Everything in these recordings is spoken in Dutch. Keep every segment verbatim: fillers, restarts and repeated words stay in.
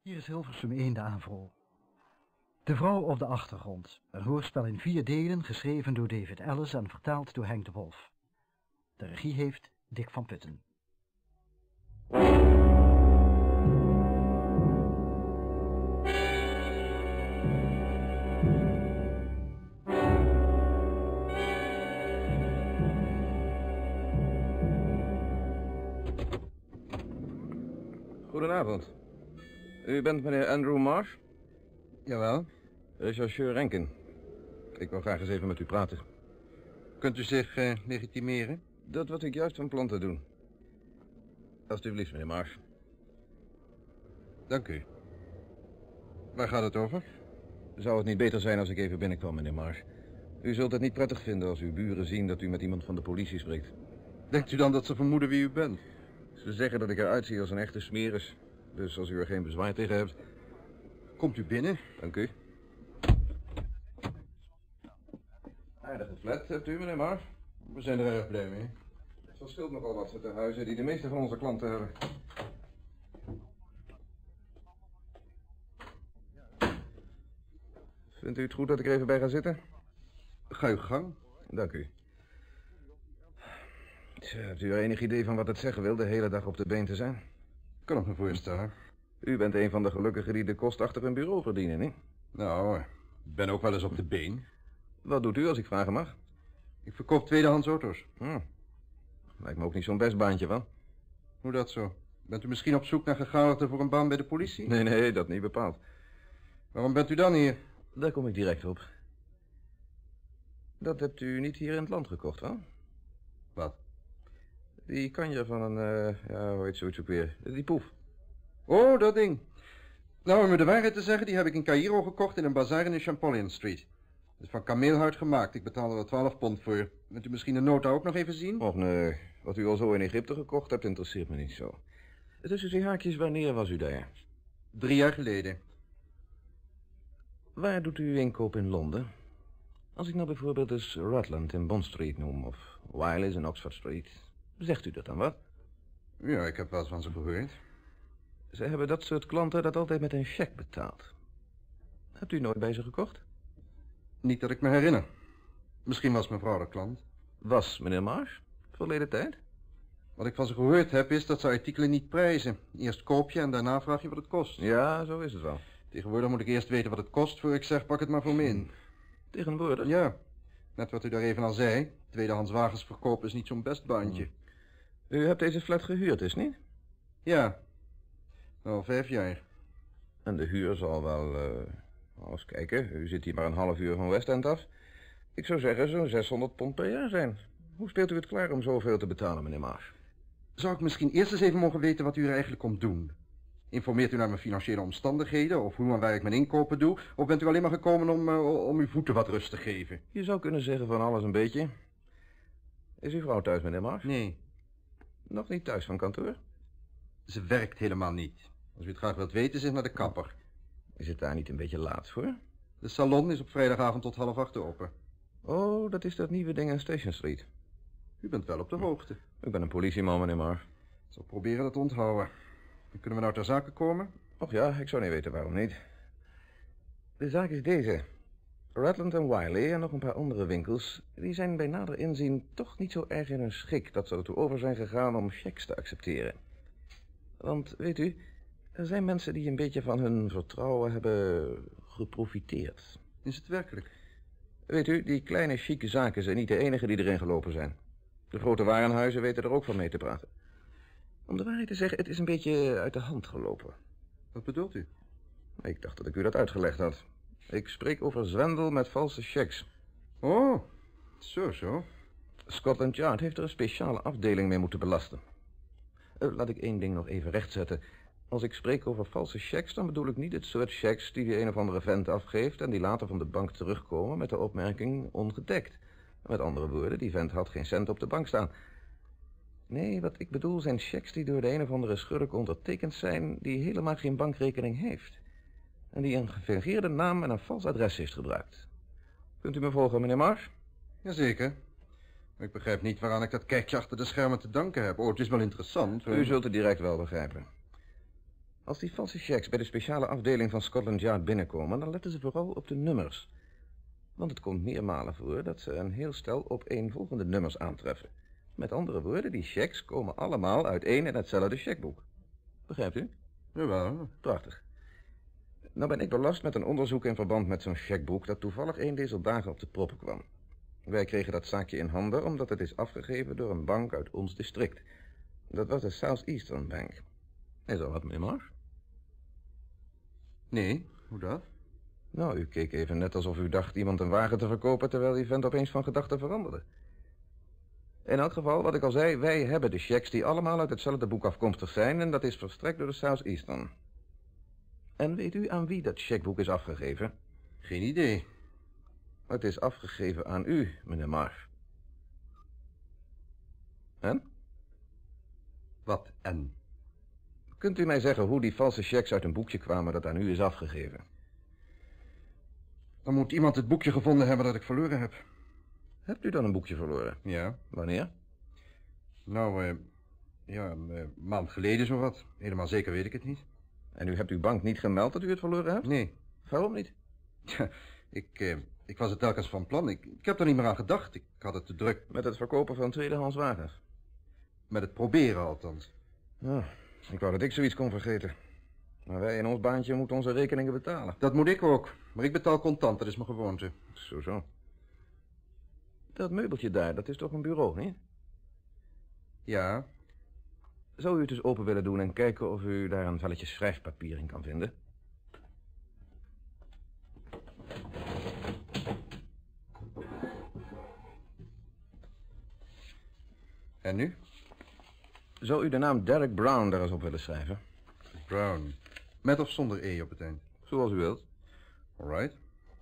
Hier is Hilversum één, de AVRO. De vrouw op de achtergrond. Een hoorspel in vier delen, geschreven door David Ellis en vertaald door Henk de Wolf. De regie heeft Dick van Putten. Goedenavond. U bent meneer Andrew Marsh? Jawel. Rechercheur Rankin. Ik wil graag eens even met u praten. Kunt u zich uh, legitimeren? Dat wat ik juist van plan te doen. Alsjeblieft, meneer Marsh. Dank u. Waar gaat het over? Zou het niet beter zijn als ik even binnenkwam, meneer Marsh? U zult het niet prettig vinden als uw buren zien dat u met iemand van de politie spreekt. Denkt u dan dat ze vermoeden wie u bent? Ze zeggen dat ik eruit zie als een echte smeris. Dus als u er geen bezwaar tegen hebt... Komt u binnen? Dank u. Aardige flat hebt u, meneer Marsh. We zijn er erg blij mee. Het verschilt nogal wat met de huizen die de meeste van onze klanten hebben. Vindt u het goed dat ik er even bij ga zitten? Ga uw gang. Dank u. Tja, hebt u er enig idee van wat het zeggen wil de hele dag op de been te zijn? Kan ik me voorstellen. U bent een van de gelukkigen die de kost achter een bureau verdienen, niet? Nou, ik ben ook wel eens op de been. Wat doet u als ik vragen mag? Ik verkoop tweedehands auto's. Hm. Lijkt me ook niet zo'n best baantje, wel? Hoe dat zo? Bent u misschien op zoek naar gegadigden voor een baan bij de politie? Nee, nee, dat niet bepaald. Waarom bent u dan hier? Daar kom ik direct op. Dat hebt u niet hier in het land gekocht, wel? Wat? Die kanje van een, uh, ja, hoe heet zoiets ook weer? Die poef. Oh, dat ding. Nou, om u de waarheid te zeggen, die heb ik in Caïro gekocht in een bazaar in de Champollion Street. Het is van kameelhuid gemaakt. Ik betaalde er twaalf pond voor. Wilt u misschien de nota ook nog even zien? Och nee, wat u al zo in Egypte gekocht hebt, interesseert me niet zo. Tussen die haakjes, wanneer was u daar? Drie jaar geleden. Waar doet u uw inkoop in Londen? Als ik nou bijvoorbeeld eens Rutland in Bond Street noem, of Wiley's in Oxford Street, zegt u dat dan wat? Ja, ik heb wel eens van ze gehoord. Ze hebben dat soort klanten dat altijd met een cheque betaald. Hebt u nooit bij ze gekocht? Niet dat ik me herinner. Misschien was mevrouw de klant. Was meneer Marsh? Verleden tijd? Wat ik van ze gehoord heb is dat ze artikelen niet prijzen. Eerst koop je en daarna vraag je wat het kost. Ja, zo is het wel. Tegenwoordig moet ik eerst weten wat het kost voor ik zeg pak het maar voor me in. Tegenwoordig? Ja, net wat u daar even al zei. Tweedehands wagens verkopen is niet zo'n best baantje. Hmm. U hebt deze flat gehuurd, is niet? Ja, al vijf jaar. En de huur zal wel, uh, nou, eens kijken, u zit hier maar een half uur van West End af. Ik zou zeggen zo'n zeshonderd pond per jaar zijn. Hoe speelt u het klaar om zoveel te betalen, meneer Marsh? Zou ik misschien eerst eens even mogen weten wat u er eigenlijk komt doen? Informeert u naar mijn financiële omstandigheden of hoe en waar ik mijn inkopen doe? Of bent u alleen maar gekomen om, uh, om uw voeten wat rust te geven? Je zou kunnen zeggen van alles een beetje. Is uw vrouw thuis, meneer Marsh? Nee. Nog niet thuis van kantoor? Ze werkt helemaal niet. Als u het graag wilt weten, is het naar de kapper. Is het daar niet een beetje laat voor? De salon is op vrijdagavond tot half acht open. Oh, dat is dat nieuwe ding aan Station Street. U bent wel op de hoogte. Ik ben een politieman, meneer Marsh. Ik zal proberen dat te onthouden. Kunnen we nou ter zake komen? Och ja, ik zou niet weten waarom niet. De zaak is deze. Rutland en Wiley en nog een paar andere winkels, die zijn bij nader inzien toch niet zo erg in hun schik dat ze ertoe over zijn gegaan om cheques te accepteren. Want, weet u, er zijn mensen die een beetje van hun vertrouwen hebben geprofiteerd. Is het werkelijk? Weet u, die kleine chique zaken zijn niet de enige die erin gelopen zijn. De grote warenhuizen weten er ook van mee te praten. Om de waarheid te zeggen, het is een beetje uit de hand gelopen. Wat bedoelt u? Ik dacht dat ik u dat uitgelegd had. Ik spreek over zwendel met valse cheques. Oh, zo zo. Scotland Yard heeft er een speciale afdeling mee moeten belasten. Uh, laat ik één ding nog even rechtzetten. Als ik spreek over valse cheques, dan bedoel ik niet het soort cheques die die een of andere vent afgeeft en die later van de bank terugkomen met de opmerking ongedekt. Met andere woorden, die vent had geen cent op de bank staan. Nee, wat ik bedoel zijn cheques die door de een of andere schurk ondertekend zijn die helemaal geen bankrekening heeft. En die een gefingeerde naam en een vals adres heeft gebruikt. Kunt u me volgen, meneer Marsh? Jazeker. Ik begrijp niet waaraan ik dat kijkje achter de schermen te danken heb. Oh, het is wel interessant. U zult het direct wel begrijpen. Als die valse checks bij de speciale afdeling van Scotland Yard binnenkomen, dan letten ze vooral op de nummers. Want het komt meermalen voor dat ze een heel stel opeenvolgende nummers aantreffen. Met andere woorden, die checks komen allemaal uit één en hetzelfde checkboek. Begrijpt u? Jawel. Prachtig. Nou ben ik belast met een onderzoek in verband met zo'n checkboek dat toevallig een deze dagen op de proppen kwam. Wij kregen dat zaakje in handen omdat het is afgegeven door een bank uit ons district. Dat was de South Eastern Bank. Is dat wat, meneer Marsh? Nee, hoe dat? Nou, u keek even net alsof u dacht iemand een wagen te verkopen, terwijl die vent opeens van gedachten veranderde. In elk geval, wat ik al zei, wij hebben de checks die allemaal uit hetzelfde boek afkomstig zijn en dat is verstrekt door de South Eastern. En weet u aan wie dat checkboek is afgegeven? Geen idee. Het is afgegeven aan u, meneer Marsh. En? Wat en? Kunt u mij zeggen hoe die valse checks uit een boekje kwamen dat aan u is afgegeven? Dan moet iemand het boekje gevonden hebben dat ik verloren heb. Hebt u dan een boekje verloren? Ja. Wanneer? Nou, eh, ja, een eh, maand geleden zowat. Helemaal zeker weet ik het niet. En u hebt uw bank niet gemeld dat u het verloren hebt? Nee. Waarom niet? Ja, ik, eh, ik was het telkens van plan. Ik, ik heb er niet meer aan gedacht. Ik had het te druk. Met het verkopen van tweedehands wagens? Met het proberen althans. Ja, ik wou dat ik zoiets kon vergeten. Maar wij in ons baantje moeten onze rekeningen betalen. Dat moet ik ook. Maar ik betaal contant, dat is mijn gewoonte. Zo, zo. Dat meubeltje daar, dat is toch een bureau, niet? Ja. Zou u het eens open willen doen en kijken of u daar een velletje schrijfpapier in kan vinden? En nu? Zou u de naam Derek Brown daar eens op willen schrijven? Brown. Met of zonder E op het eind? Zoals u wilt. Alright.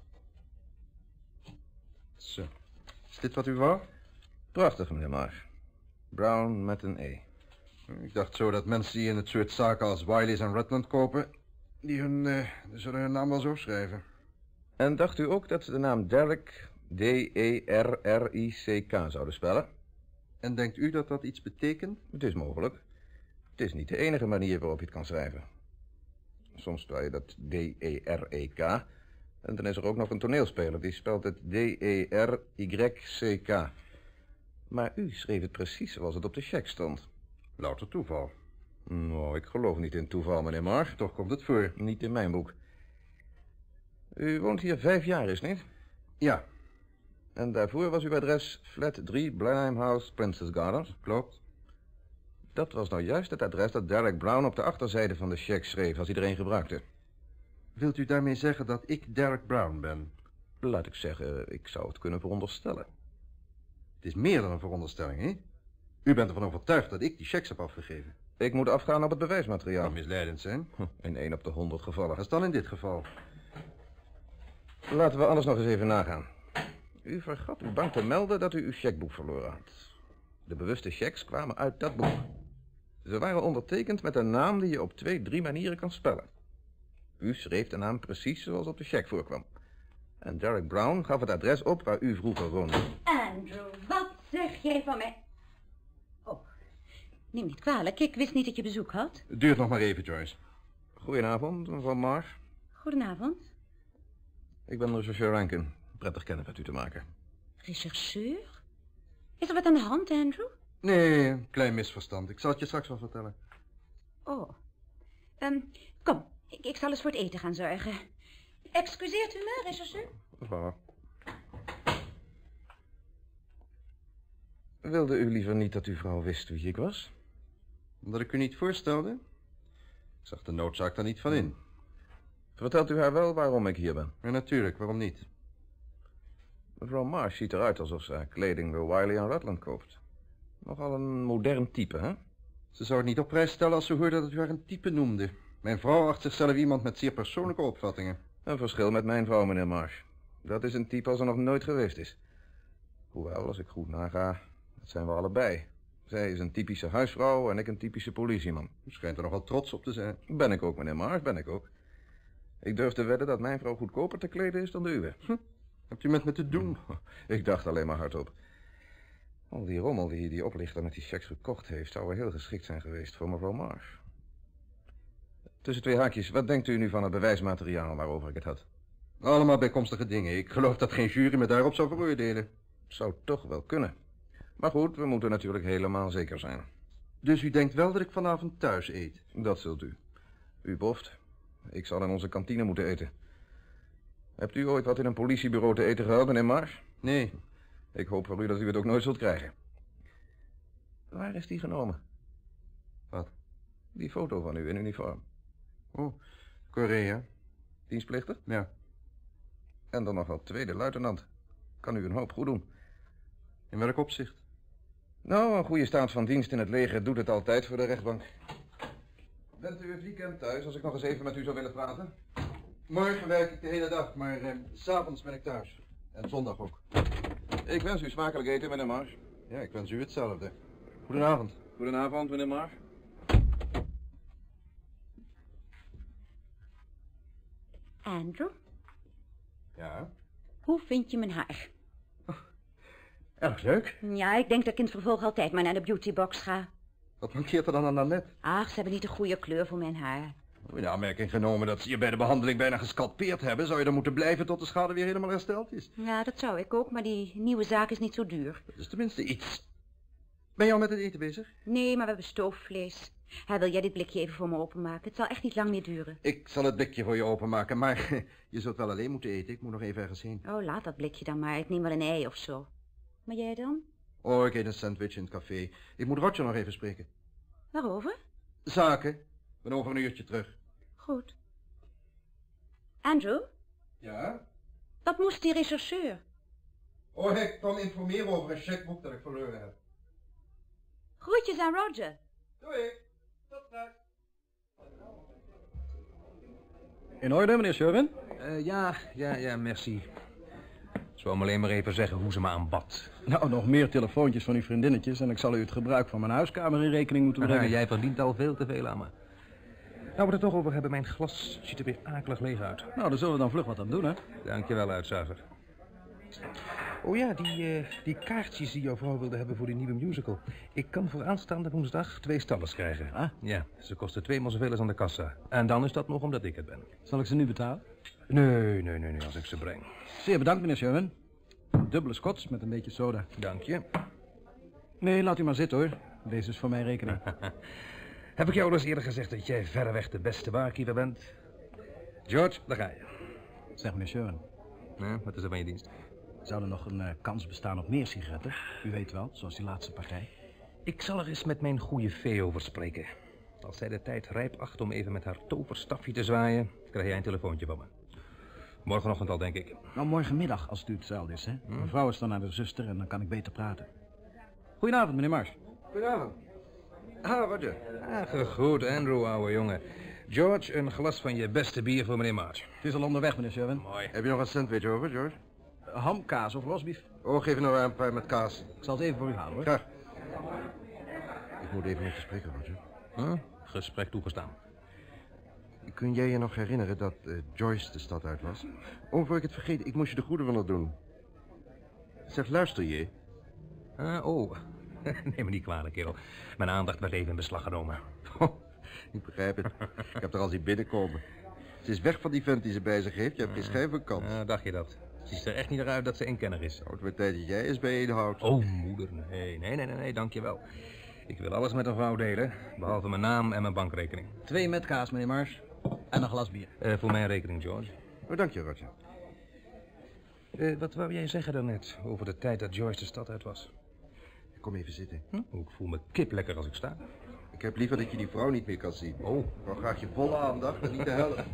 Zo. Is dit wat u wou? Prachtig, meneer Marsh. Brown met een E. Ik dacht zo dat mensen die in het soort zaken als Wiley's en Rutland kopen, die hun, uh, zullen hun naam wel zo schrijven. En dacht u ook dat ze de naam Derek, D E R R I C K zouden spellen? En denkt u dat dat iets betekent? Het is mogelijk. Het is niet de enige manier waarop je het kan schrijven. Soms spel je dat D E R E K. En dan is er ook nog een toneelspeler die spelt het D E R Y C K. Maar u schreef het precies zoals het op de cheque stond. Louter toeval. Nou, ik geloof niet in toeval, meneer Marsh. Toch komt het voor. Niet in mijn boek. U woont hier vijf jaar, is niet? Ja. En daarvoor was uw adres flat drie Blenheim House, Princess Gardens? Klopt. Dat was nou juist het adres dat Derek Brown op de achterzijde van de cheque schreef als hij er een gebruikte. Wilt u daarmee zeggen dat ik Derek Brown ben? Laat ik zeggen, ik zou het kunnen veronderstellen. Het is meer dan een veronderstelling, hè? U bent ervan overtuigd dat ik die checks heb afgegeven. Ik moet afgaan op het bewijsmateriaal. Dat kan misleidend zijn. In één op de honderd gevallen. Dat is dan in dit geval. Laten we anders nog eens even nagaan. U vergat uw bank te melden dat u uw chequeboek verloren had. De bewuste checks kwamen uit dat boek. Ze waren ondertekend met een naam die je op twee, drie manieren kan spellen. U schreef de naam precies zoals op de cheque voorkwam. En Derek Brown gaf het adres op waar u vroeger woonde. Andrew, wat zeg jij van mij? Oh, neem niet kwalijk. Ik wist niet dat je bezoek had. Het duurt nog maar even, Joyce. Goedenavond, mevrouw Marsh. Goedenavond. Ik ben rechercheur Rankin. Prettig kennis met u te maken. Rechercheur? Is er wat aan de hand, Andrew? Nee, een klein misverstand. Ik zal het je straks wel vertellen. Oh. Um, kom, ik, ik zal eens voor het eten gaan zorgen. Excuseert u me, rechercheur? Mevrouw. Wilde u liever niet dat uw vrouw wist wie ik was? Omdat ik u niet voorstelde? Ik zag de noodzaak daar niet van in. Vertelt u haar wel waarom ik hier ben? Ja, natuurlijk, waarom niet? Mevrouw Marsh ziet eruit alsof ze haar kleding bij Wiley en Rutland koopt. Nogal een modern type, hè? Ze zou het niet op prijs stellen als ze hoorde dat u haar een type noemde. Mijn vrouw acht zichzelf iemand met zeer persoonlijke opvattingen. Een verschil met mijn vrouw, meneer Marsh. Dat is een type als er nog nooit geweest is. Hoewel, als ik goed naga, dat zijn we allebei. Zij is een typische huisvrouw en ik een typische politieman. U schijnt er nogal trots op te zijn. Ben ik ook, meneer Marsh, ben ik ook. Ik durf te wedden dat mijn vrouw goedkoper te kleden is dan de uwe. Hm. Hebt u met me te doen? Ik dacht alleen maar hardop. Al die rommel die die oplichter met die checks gekocht heeft, zou wel heel geschikt zijn geweest voor mevrouw Marsh. Tussen twee haakjes, wat denkt u nu van het bewijsmateriaal waarover ik het had? Allemaal bijkomstige dingen. Ik geloof dat geen jury me daarop zou veroordelen. Zou toch wel kunnen. Maar goed, we moeten natuurlijk helemaal zeker zijn. Dus u denkt wel dat ik vanavond thuis eet? Dat zult u. U boft. Ik zal in onze kantine moeten eten. Hebt u ooit wat in een politiebureau te eten gehad, meneer Mars? Nee. Ik hoop voor u dat u het ook nooit zult krijgen. Waar is die genomen? Wat? Die foto van u in uniform. Oh, Korea. Dienstplichtig? Ja. En dan nog wel tweede luitenant. Kan u een hoop goed doen. In welk opzicht? Nou, een goede staat van dienst in het leger doet het altijd voor de rechtbank. Bent u het weekend thuis als ik nog eens even met u zou willen praten? Morgen werk ik de hele dag, maar eh, 's avonds ben ik thuis. En zondag ook. Ik wens u smakelijk eten, meneer Mars. Ja, ik wens u hetzelfde. Goedenavond. Goedenavond, meneer Mars. Andrew, Ja? hoe vind je mijn haar? Erg leuk. Ja, ik denk dat ik in het vervolg altijd maar naar de beautybox ga. Wat mankeert er dan aan Annette? Ach, ze hebben niet de goede kleur voor mijn haar. In aanmerking genomen dat ze je bij de behandeling bijna gescalpeerd hebben, zou je er moeten blijven tot de schade weer helemaal hersteld is. Ja, dat zou ik ook, maar die nieuwe zaak is niet zo duur. Dat is tenminste iets. Ben je al met het eten bezig? Nee, maar we hebben stoofvlees. Hij wil jij dit blikje even voor me openmaken? Het zal echt niet lang meer duren. Ik zal het blikje voor je openmaken, maar je zult wel alleen moeten eten. Ik moet nog even ergens heen. Oh, laat dat blikje dan maar. Ik neem wel een ei of zo. Maar jij dan? Oh, ik eet een sandwich in het café. Ik moet Roger nog even spreken. Waarover? Zaken. Ik ben over een uurtje terug. Goed. Andrew, Ja? wat moest die rechercheur? Oh, ik kwam informeren over een checkboek dat ik verloren heb. Groetjes aan Roger. Doei. Tot straks. In orde, meneer Sherwin? Uh, ja, ja, ja, merci. Ik zou hem alleen maar even zeggen hoe ze me aanbad. Nou, nog meer telefoontjes van uw vriendinnetjes en ik zal u het gebruik van mijn huiskamer in rekening moeten brengen. Uh, jij verdient al veel te veel aan me. Nou, we het er toch over hebben, mijn glas ziet er weer akelig leeg uit. Nou, daar zullen we dan vlug wat aan doen, hè? Dankjewel, uitzuiger. Oh ja, die, uh, die kaartjes die jouw vrouw wilde hebben voor die nieuwe musical. Ik kan voor aanstaande woensdag twee stallers krijgen. Ah? Ja, ze kosten tweemaal zoveel als aan de kassa. En dan is dat nog omdat ik het ben. Zal ik ze nu betalen? Nee, nee, nee, nee, als ik ze breng. Zeer bedankt, meneer Sherwin. Dubbele scots met een beetje soda. Dank je. Nee, laat u maar zitten, hoor. Deze is voor mijn rekening. Heb ik jou al eens eerder gezegd dat jij verreweg de beste barkeeper bent? George, daar ga je. Zeg, meneer Sherwin. Ja, wat is er van je dienst? Zou er nog een uh, kans bestaan op meer sigaretten? U weet wel, zoals die laatste partij. Ik zal er eens met mijn goede vee over spreken. Als zij de tijd rijp acht om even met haar toverstafje te zwaaien, krijg jij een telefoontje van me. Morgenochtend al, denk ik. Nou, morgenmiddag, als het u hetzelfde is, hè? Hm? Mijn vrouw is dan naar de zuster en dan kan ik beter praten. Goedenavond, meneer Mars. Goedenavond. Ah, Roger. Ah, goed, Andrew, ouwe jongen. George, een glas van je beste bier voor meneer March. Het is al onderweg, meneer Sherwin. Mooi. Heb je nog een sandwich over, George? Ham, kaas of rosbief? Oh, geef er nog een paar met kaas. Ik zal het even voor u halen, hoor. Graag. Ik moet even met je spreken, Roger. Huh? Gesprek toegestaan. Kun jij je nog herinneren dat uh, Joyce de stad uit was? Oh, voor ik het vergeet, ik moest je de goede van het doen. Zeg, luister je? Ah, oh. Neem me niet kwalijk, kerel. Mijn aandacht werd even in beslag genomen. Oh, ik begrijp het. Ik heb er al zien binnenkomen. Ze is weg van die vent die ze bij zich heeft. Je hebt geen schijn van kans. Ah, dacht je dat? Ze ziet er echt niet naar uit dat ze een kenner is. Oh, het wordt tijd dat jij eens bijeenhoudt. Oh, moeder, nee, nee, nee, nee, nee, dankjewel. Ik wil alles met een vrouw delen, behalve mijn naam en mijn bankrekening. Twee met kaas, meneer Mars. En een glas bier. Uh, voor mijn rekening, George. Oh, dank je, Roger. Uh, wat wou jij zeggen daarnet over de tijd dat Joyce de stad uit was? Kom even zitten. Hm? Ik voel me kip lekker als ik sta. Ik heb liever dat je die vrouw niet meer kan zien. Oh. Ik wou graag je volle aandacht en niet de helft.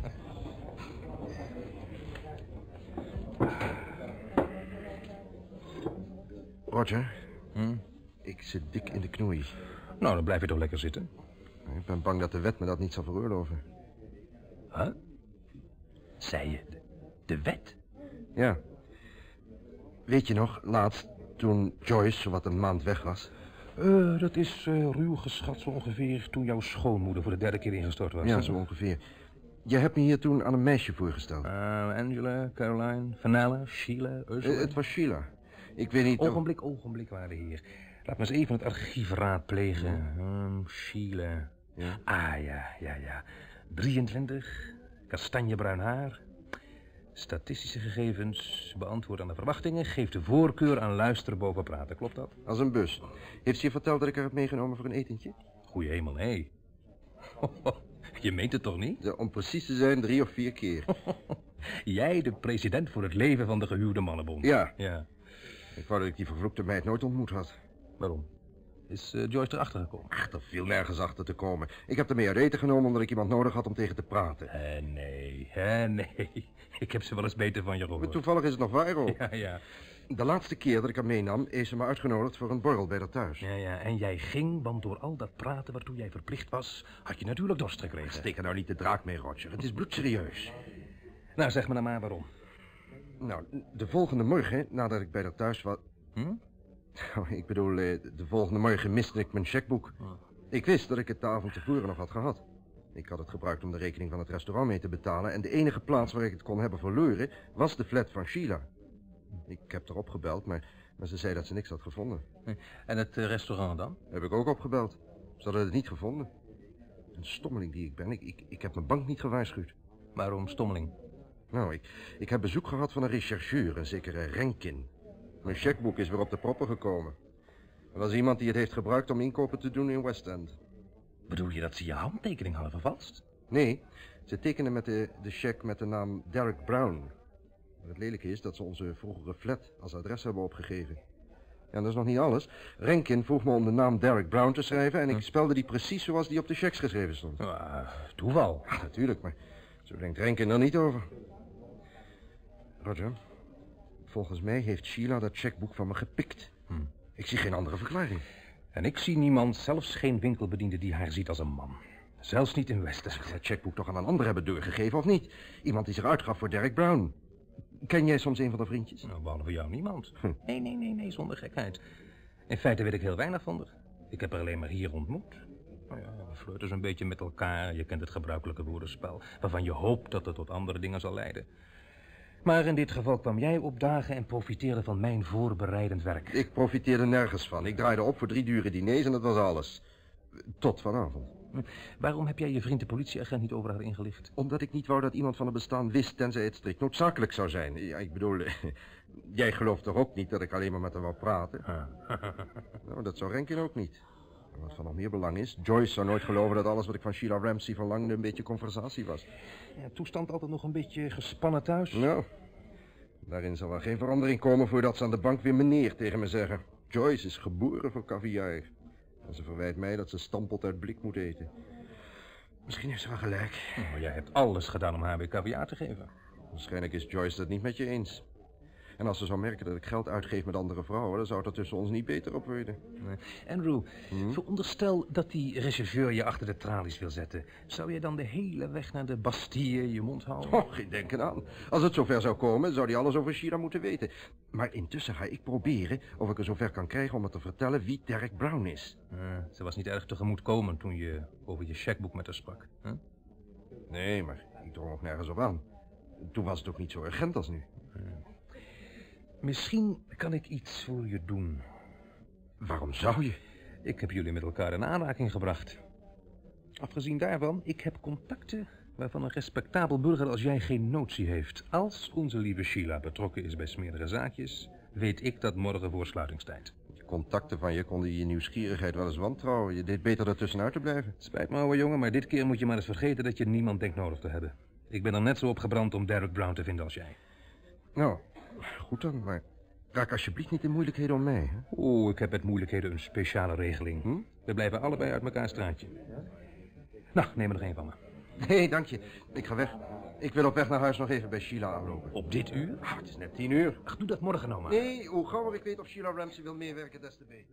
Roger, Hm? ik zit dik in de knoei. Nou, dan blijf je toch lekker zitten. Ik ben bang dat de wet me dat niet zal veroorloven. Huh? Zei je, de, de wet? Ja. Weet je nog, laatst, toen Joyce zowat een maand weg was? Uh, dat is uh, ruw geschat zo ongeveer toen jouw schoonmoeder voor de derde keer ingestort was. Ja, zo ongeveer. Je hebt me hier toen aan een meisje voorgesteld. Uh, Angela, Caroline, Vanella, Sheila, Ursula. Uh, het was Sheila. Ik weet niet... Ogenblik, ogenblik, waarde heer. Laat me eens even het archief raadplegen. Ja. Um, Sheila. Ja? Ah, ja, ja, ja. drieëntwintig, kastanjebruin haar. Statistische gegevens, beantwoord aan de verwachtingen, geeft de voorkeur aan luisteren boven praten. Klopt dat? Als een bus. Heeft ze je verteld dat ik haar heb meegenomen voor een etentje? Goeie hemel, nee. Je meent het toch niet? Ja, om precies te zijn, drie of vier keer. Jij, de president voor het leven van de gehuwde mannenbond. Ja. Ja. Ik wou dat ik die vervloekte meid nooit ontmoet had. Waarom? Is uh, Joyce erachter gekomen? Ach, er viel nergens achter te komen. Ik heb ermee uit eten genomen omdat ik iemand nodig had om tegen te praten. Eh, nee, hè, nee. Ik heb ze wel eens beter van je gehoord. Maar toevallig is het nog waar ook. Ja, ja. De laatste keer dat ik haar meenam, is ze me uitgenodigd voor een borrel bij haar thuis. Ja, ja, en jij ging, want door al dat praten waartoe jij verplicht was, had je natuurlijk dorst gekregen. Steek er nou niet de draak mee, Roger. Het is bloedserieus. Nou, zeg me dan maar waarom. Nou, de volgende morgen, nadat ik bij haar thuis was... Hm? Nou, ik bedoel, eh, de volgende morgen miste ik mijn chequeboek. Oh. Ik wist dat ik het de avond tevoren nog had gehad. Ik had het gebruikt om de rekening van het restaurant mee te betalen... en de enige plaats waar ik het kon hebben verloren was de flat van Sheila. Ik heb erop gebeld, maar, maar ze zei dat ze niks had gevonden. En het uh, restaurant dan? Heb ik ook opgebeld. Ze hadden het niet gevonden. Een stommeling die ik ben. Ik, ik, ik heb mijn bank niet gewaarschuwd. Waarom stommeling? Nou, ik, ik heb bezoek gehad van een rechercheur, een zekere Rankin. Mijn chequeboek is weer op de proppen gekomen. Er was iemand die het heeft gebruikt om inkopen te doen in West End. Bedoel je dat ze je handtekening hadden vervalst? Nee, ze tekenden met de, de cheque met de naam Derek Brown. Het lelijke is dat ze onze vroegere flat als adres hebben opgegeven. Ja, dat is nog niet alles. Rankin vroeg me om de naam Derek Brown te schrijven... en ik spelde die precies zoals die op de cheques geschreven stond. Uh, toeval. Ja, natuurlijk, maar zo denkt Rankin er niet over. Roger, volgens mij heeft Sheila dat chequeboek van me gepikt. Hm. Ik zie geen andere verklaring. En ik zie niemand, zelfs geen winkelbediende die haar ziet als een man. Zelfs niet in West End. Ze zal het chequeboek toch aan een ander hebben doorgegeven, of niet? Iemand die zich uitgaf voor Derek Brown. Ken jij soms een van de vriendjes? Nou, behalve jou niemand. Hm. Nee, nee, nee, nee, zonder gekheid. In feite weet ik heel weinig van haar. Ik heb haar alleen maar hier ontmoet. Nou ja, we flirten dus een beetje met elkaar. Je kent het gebruikelijke woordenspel, waarvan je hoopt dat het tot andere dingen zal leiden. Maar in dit geval kwam jij opdagen en profiteerde van mijn voorbereidend werk. Ik profiteerde nergens van. Ik draaide op voor drie dure diners en dat was alles. Tot vanavond. Waarom heb jij je vriend de politieagent niet over haar ingelicht? Omdat ik niet wou dat iemand van het bestaan wist, tenzij het strikt noodzakelijk zou zijn. Ja, ik bedoel, jij gelooft toch ook niet dat ik alleen maar met haar wou praten? Nou, dat zou Rankin ook niet. En wat van nog meer belang is, Joyce zou nooit geloven dat alles wat ik van Sheila Ramsey verlangde een beetje conversatie was. Ja, toestand altijd nog een beetje gespannen thuis? Nou, daarin zal er geen verandering komen voordat ze aan de bank weer meneer tegen me zeggen. Joyce is geboren voor caviar. En ze verwijt mij dat ze stampot uit blik moet eten. Misschien heeft ze wel gelijk. Maar jij hebt alles gedaan om haar weer caviar te geven. Waarschijnlijk is Joyce het niet met je eens. En als ze zou merken dat ik geld uitgeef met andere vrouwen, dan zou het er tussen ons niet beter op worden. Nee. Andrew, Hm? veronderstel dat die rechercheur je achter de tralies wil zetten. Zou je dan de hele weg naar de Bastille je mond houden? Oh, geen denken aan. Als het zover zou komen, zou hij alles over Sheila moeten weten. Maar intussen ga ik proberen of ik er zover kan krijgen om me te vertellen wie Derek Brown is. Uh, ze was niet erg tegemoetkomend toen je over je chequeboek met haar sprak. Huh? Nee, maar ik drong ook nergens op aan. Toen was het ook niet zo urgent als nu. Uh. Misschien kan ik iets voor je doen. Waarom zou je? Ik heb jullie met elkaar in aanraking gebracht. Afgezien daarvan, ik heb contacten waarvan een respectabel burger als jij geen notie heeft. Als onze lieve Sheila betrokken is bij smerige zaakjes, weet ik dat morgen voor sluitingstijd. Contacten van je konden je nieuwsgierigheid wel eens wantrouwen. Je deed beter ertussenuit te blijven. Spijt me, ouwe jongen, maar dit keer moet je maar eens vergeten dat je niemand denkt nodig te hebben. Ik ben er net zo opgebrand om Derek Brown te vinden als jij. Nou, goed dan, maar raak alsjeblieft niet in moeilijkheden om mij. Hè? Oeh, ik heb met moeilijkheden een speciale regeling. Hm? We blijven allebei uit elkaar straatje. Nou, neem er nog één van me. Nee, dank je. Ik ga weg. Ik wil op weg naar huis nog even bij Sheila aanlopen. Op dit uur? Ah, het is net tien uur. Ach, doe dat morgen nou maar. Nee, hoe gauwer ik weet of Sheila Ramsey wil meewerken, des te beter.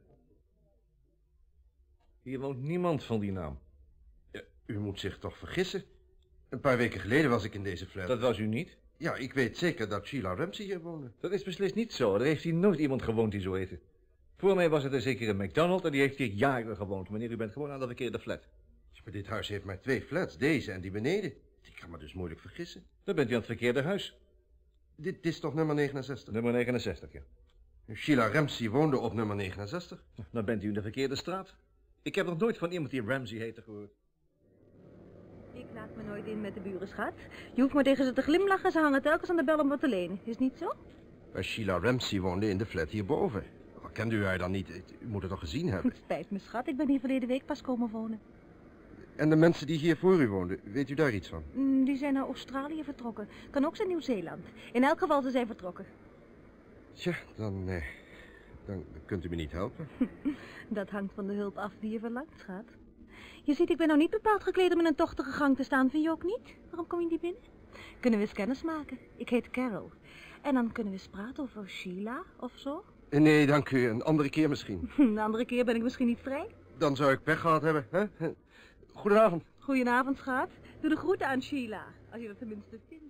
Hier woont niemand van die naam. Ja, u moet zich toch vergissen? Een paar weken geleden was ik in deze flat. Dat was u niet. Ja, ik weet zeker dat Sheila Ramsey hier woonde. Dat is beslist niet zo. Er heeft hier nooit iemand gewoond die zo heette. Voor mij was het een zekere McDonald en die heeft hier jaren gewoond. Meneer, u bent gewoon aan de verkeerde flat. Maar dit huis heeft maar twee flats, deze en die beneden. Ik kan me dus moeilijk vergissen. Dan bent u aan het verkeerde huis. Dit is toch nummer negenenzestig? Nummer negenenzestig, ja. Sheila Ramsey woonde op nummer negenenzestig. Dan bent u in de verkeerde straat. Ik heb nog nooit van iemand die Ramsey heette gehoord. Ik laat me nooit in met de buren, schat. Je hoeft maar tegen ze te glimlachen, ze hangen telkens aan de bel om wat te lenen. Is niet zo? Uh, Sheila Ramsey woonde in de flat hierboven. Wat kende u haar dan niet? U moet het toch gezien hebben? Spijt me, schat. Ik ben hier verleden week pas komen wonen. En de mensen die hier voor u woonden, weet u daar iets van? Mm, die zijn naar Australië vertrokken. Kan ook zijn Nieuw-Zeeland. In elk geval, ze zijn vertrokken. Tja, dan, eh, dan kunt u me niet helpen. Dat hangt van de hulp af die je verlangt, schat. Je ziet, ik ben nou niet bepaald gekleed om in een tochtige gang te staan. Vind je ook niet? Waarom kom je niet binnen? Kunnen we eens kennis maken? Ik heet Carol. En dan kunnen we eens praten over Sheila of zo. Nee, dank u. Een andere keer misschien. Een andere keer ben ik misschien niet vrij. Dan zou ik pech gehad hebben, hè? Goedenavond. Goedenavond, schat. Doe de groeten aan Sheila, als je dat tenminste vindt.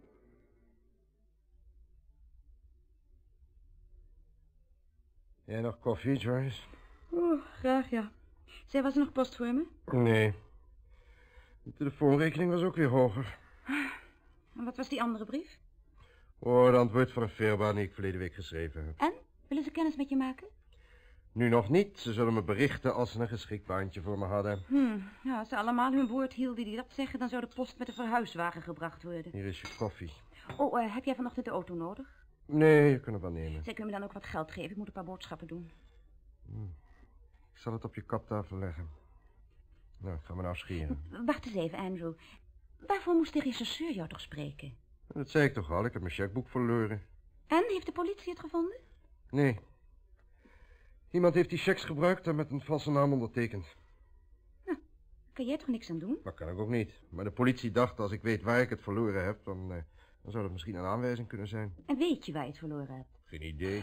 Jij nog koffie, Joyce? Oeh, graag ja. Zij, was er nog post voor me? Nee. De telefoonrekening was ook weer hoger. En wat was die andere brief? Oh, het antwoord van een firma die ik verleden week geschreven heb. En? Willen ze kennis met je maken? Nu nog niet. Ze zullen me berichten als ze een geschikt baantje voor me hadden. Hmm, ja, als ze allemaal hun woord hielden die dat zeggen, dan zou de post met de verhuiswagen gebracht worden. Hier is je koffie. Oh, uh, heb jij vanochtend de auto nodig? Nee, je kunt het wel nemen. Zij kunnen me dan ook wat geld geven. Ik moet een paar boodschappen doen. Hmm. Ik zal het op je kaptafel leggen. Nou, ik ga me nou scheren. Wacht eens even, Andrew. Waarvoor moest de regisseur jou toch spreken? Dat zei ik toch al, ik heb mijn chequeboek verloren. En, heeft de politie het gevonden? Nee. Iemand heeft die checks gebruikt en met een valse naam ondertekend. Nou, kan jij toch niks aan doen? Dat kan ik ook niet. Maar de politie dacht, als ik weet waar ik het verloren heb, dan, uh, dan zou dat misschien een aanwijzing kunnen zijn. En weet je waar je het verloren hebt? Geen idee.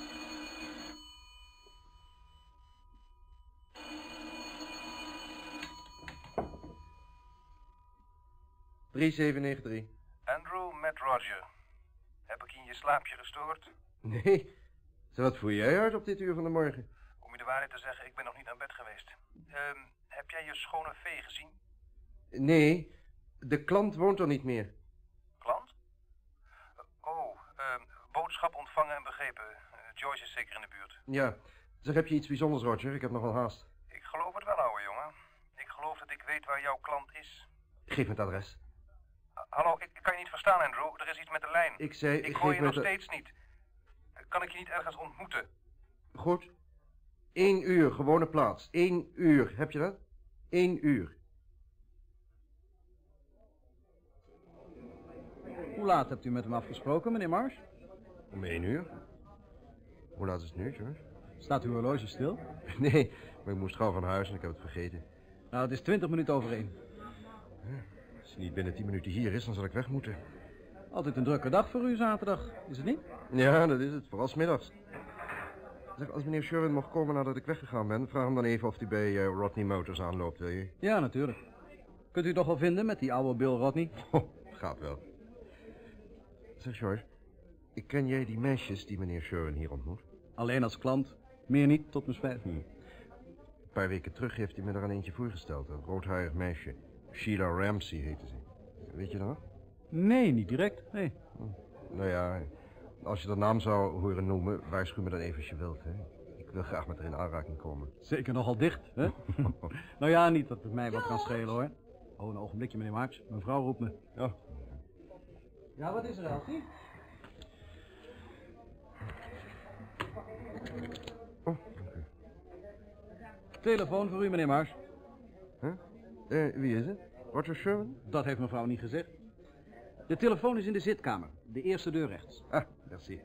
drie zeven negen drie. Andrew met Roger. Heb ik je in je slaapje gestoord? Nee. Zo, wat voer jij uit op dit uur van de morgen? Om je de waarheid te zeggen, ik ben nog niet naar bed geweest. Um, heb jij je schone vee gezien? Nee, de klant woont er niet meer. Klant? Oh, um, boodschap ontvangen en begrepen. Uh, Joyce is zeker in de buurt. Ja, zeg, heb je iets bijzonders, Roger? Ik heb nogal haast. Ik geloof het wel, ouwe jongen. Ik geloof dat ik weet waar jouw klant is. Geef me het adres. Uh, hallo, ik, ik kan je niet verstaan, Andrew. Er is iets met de lijn. Ik zei, ik geef hoor je me nog het... steeds niet. Kan ik je niet ergens ontmoeten? Goed. Eén uur, gewone plaats. Eén uur, heb je dat? Eén uur. Hoe laat hebt u met hem afgesproken, meneer Marsh? Om één uur. Hoe laat is het nu, George? Staat uw horloge stil? Nee, maar ik moest gauw van huis en ik heb het vergeten. Nou, het is twintig minuten over één. Als hij niet binnen tien minuten hier is, dan zal ik weg moeten. Altijd een drukke dag voor u zaterdag, is het niet? Ja, dat is het. Vooral 's middags. Zeg, als meneer Sherwin mocht komen nadat ik weggegaan ben, vraag hem dan even of hij bij uh, Rodney Motors aanloopt, wil je? Ja, natuurlijk. Kunt u toch wel vinden met die oude Bill Rodney? Oh, gaat wel. Zeg, George, ik ken jij die meisjes die meneer Sherwin hier ontmoet? Alleen als klant. Meer niet, tot mijn spijt. Hm. Een paar weken terug heeft hij me er aan eentje voorgesteld. Een roodharig meisje. Sheila Ramsey heette ze. Weet je dat nog? Nee, niet direct. Nee. Hm. Nou ja, als je de naam zou horen noemen, waarschuw me dan even als je wilt, hè. Ik wil graag met haar in aanraking komen. Zeker nogal dicht, hè? Nou ja, niet dat het mij wat kan schelen, hoor. Oh, een ogenblikje, meneer Marks. Mijn vrouw roept me. Ja. Ja, wat is er, Elsie? Oh, dank u. Telefoon voor u, meneer Marks. Huh? Uh, wie is het? Roger Sherwin? Dat heeft mevrouw niet gezegd. De telefoon is in de zitkamer. De eerste deur rechts. Ah, merci.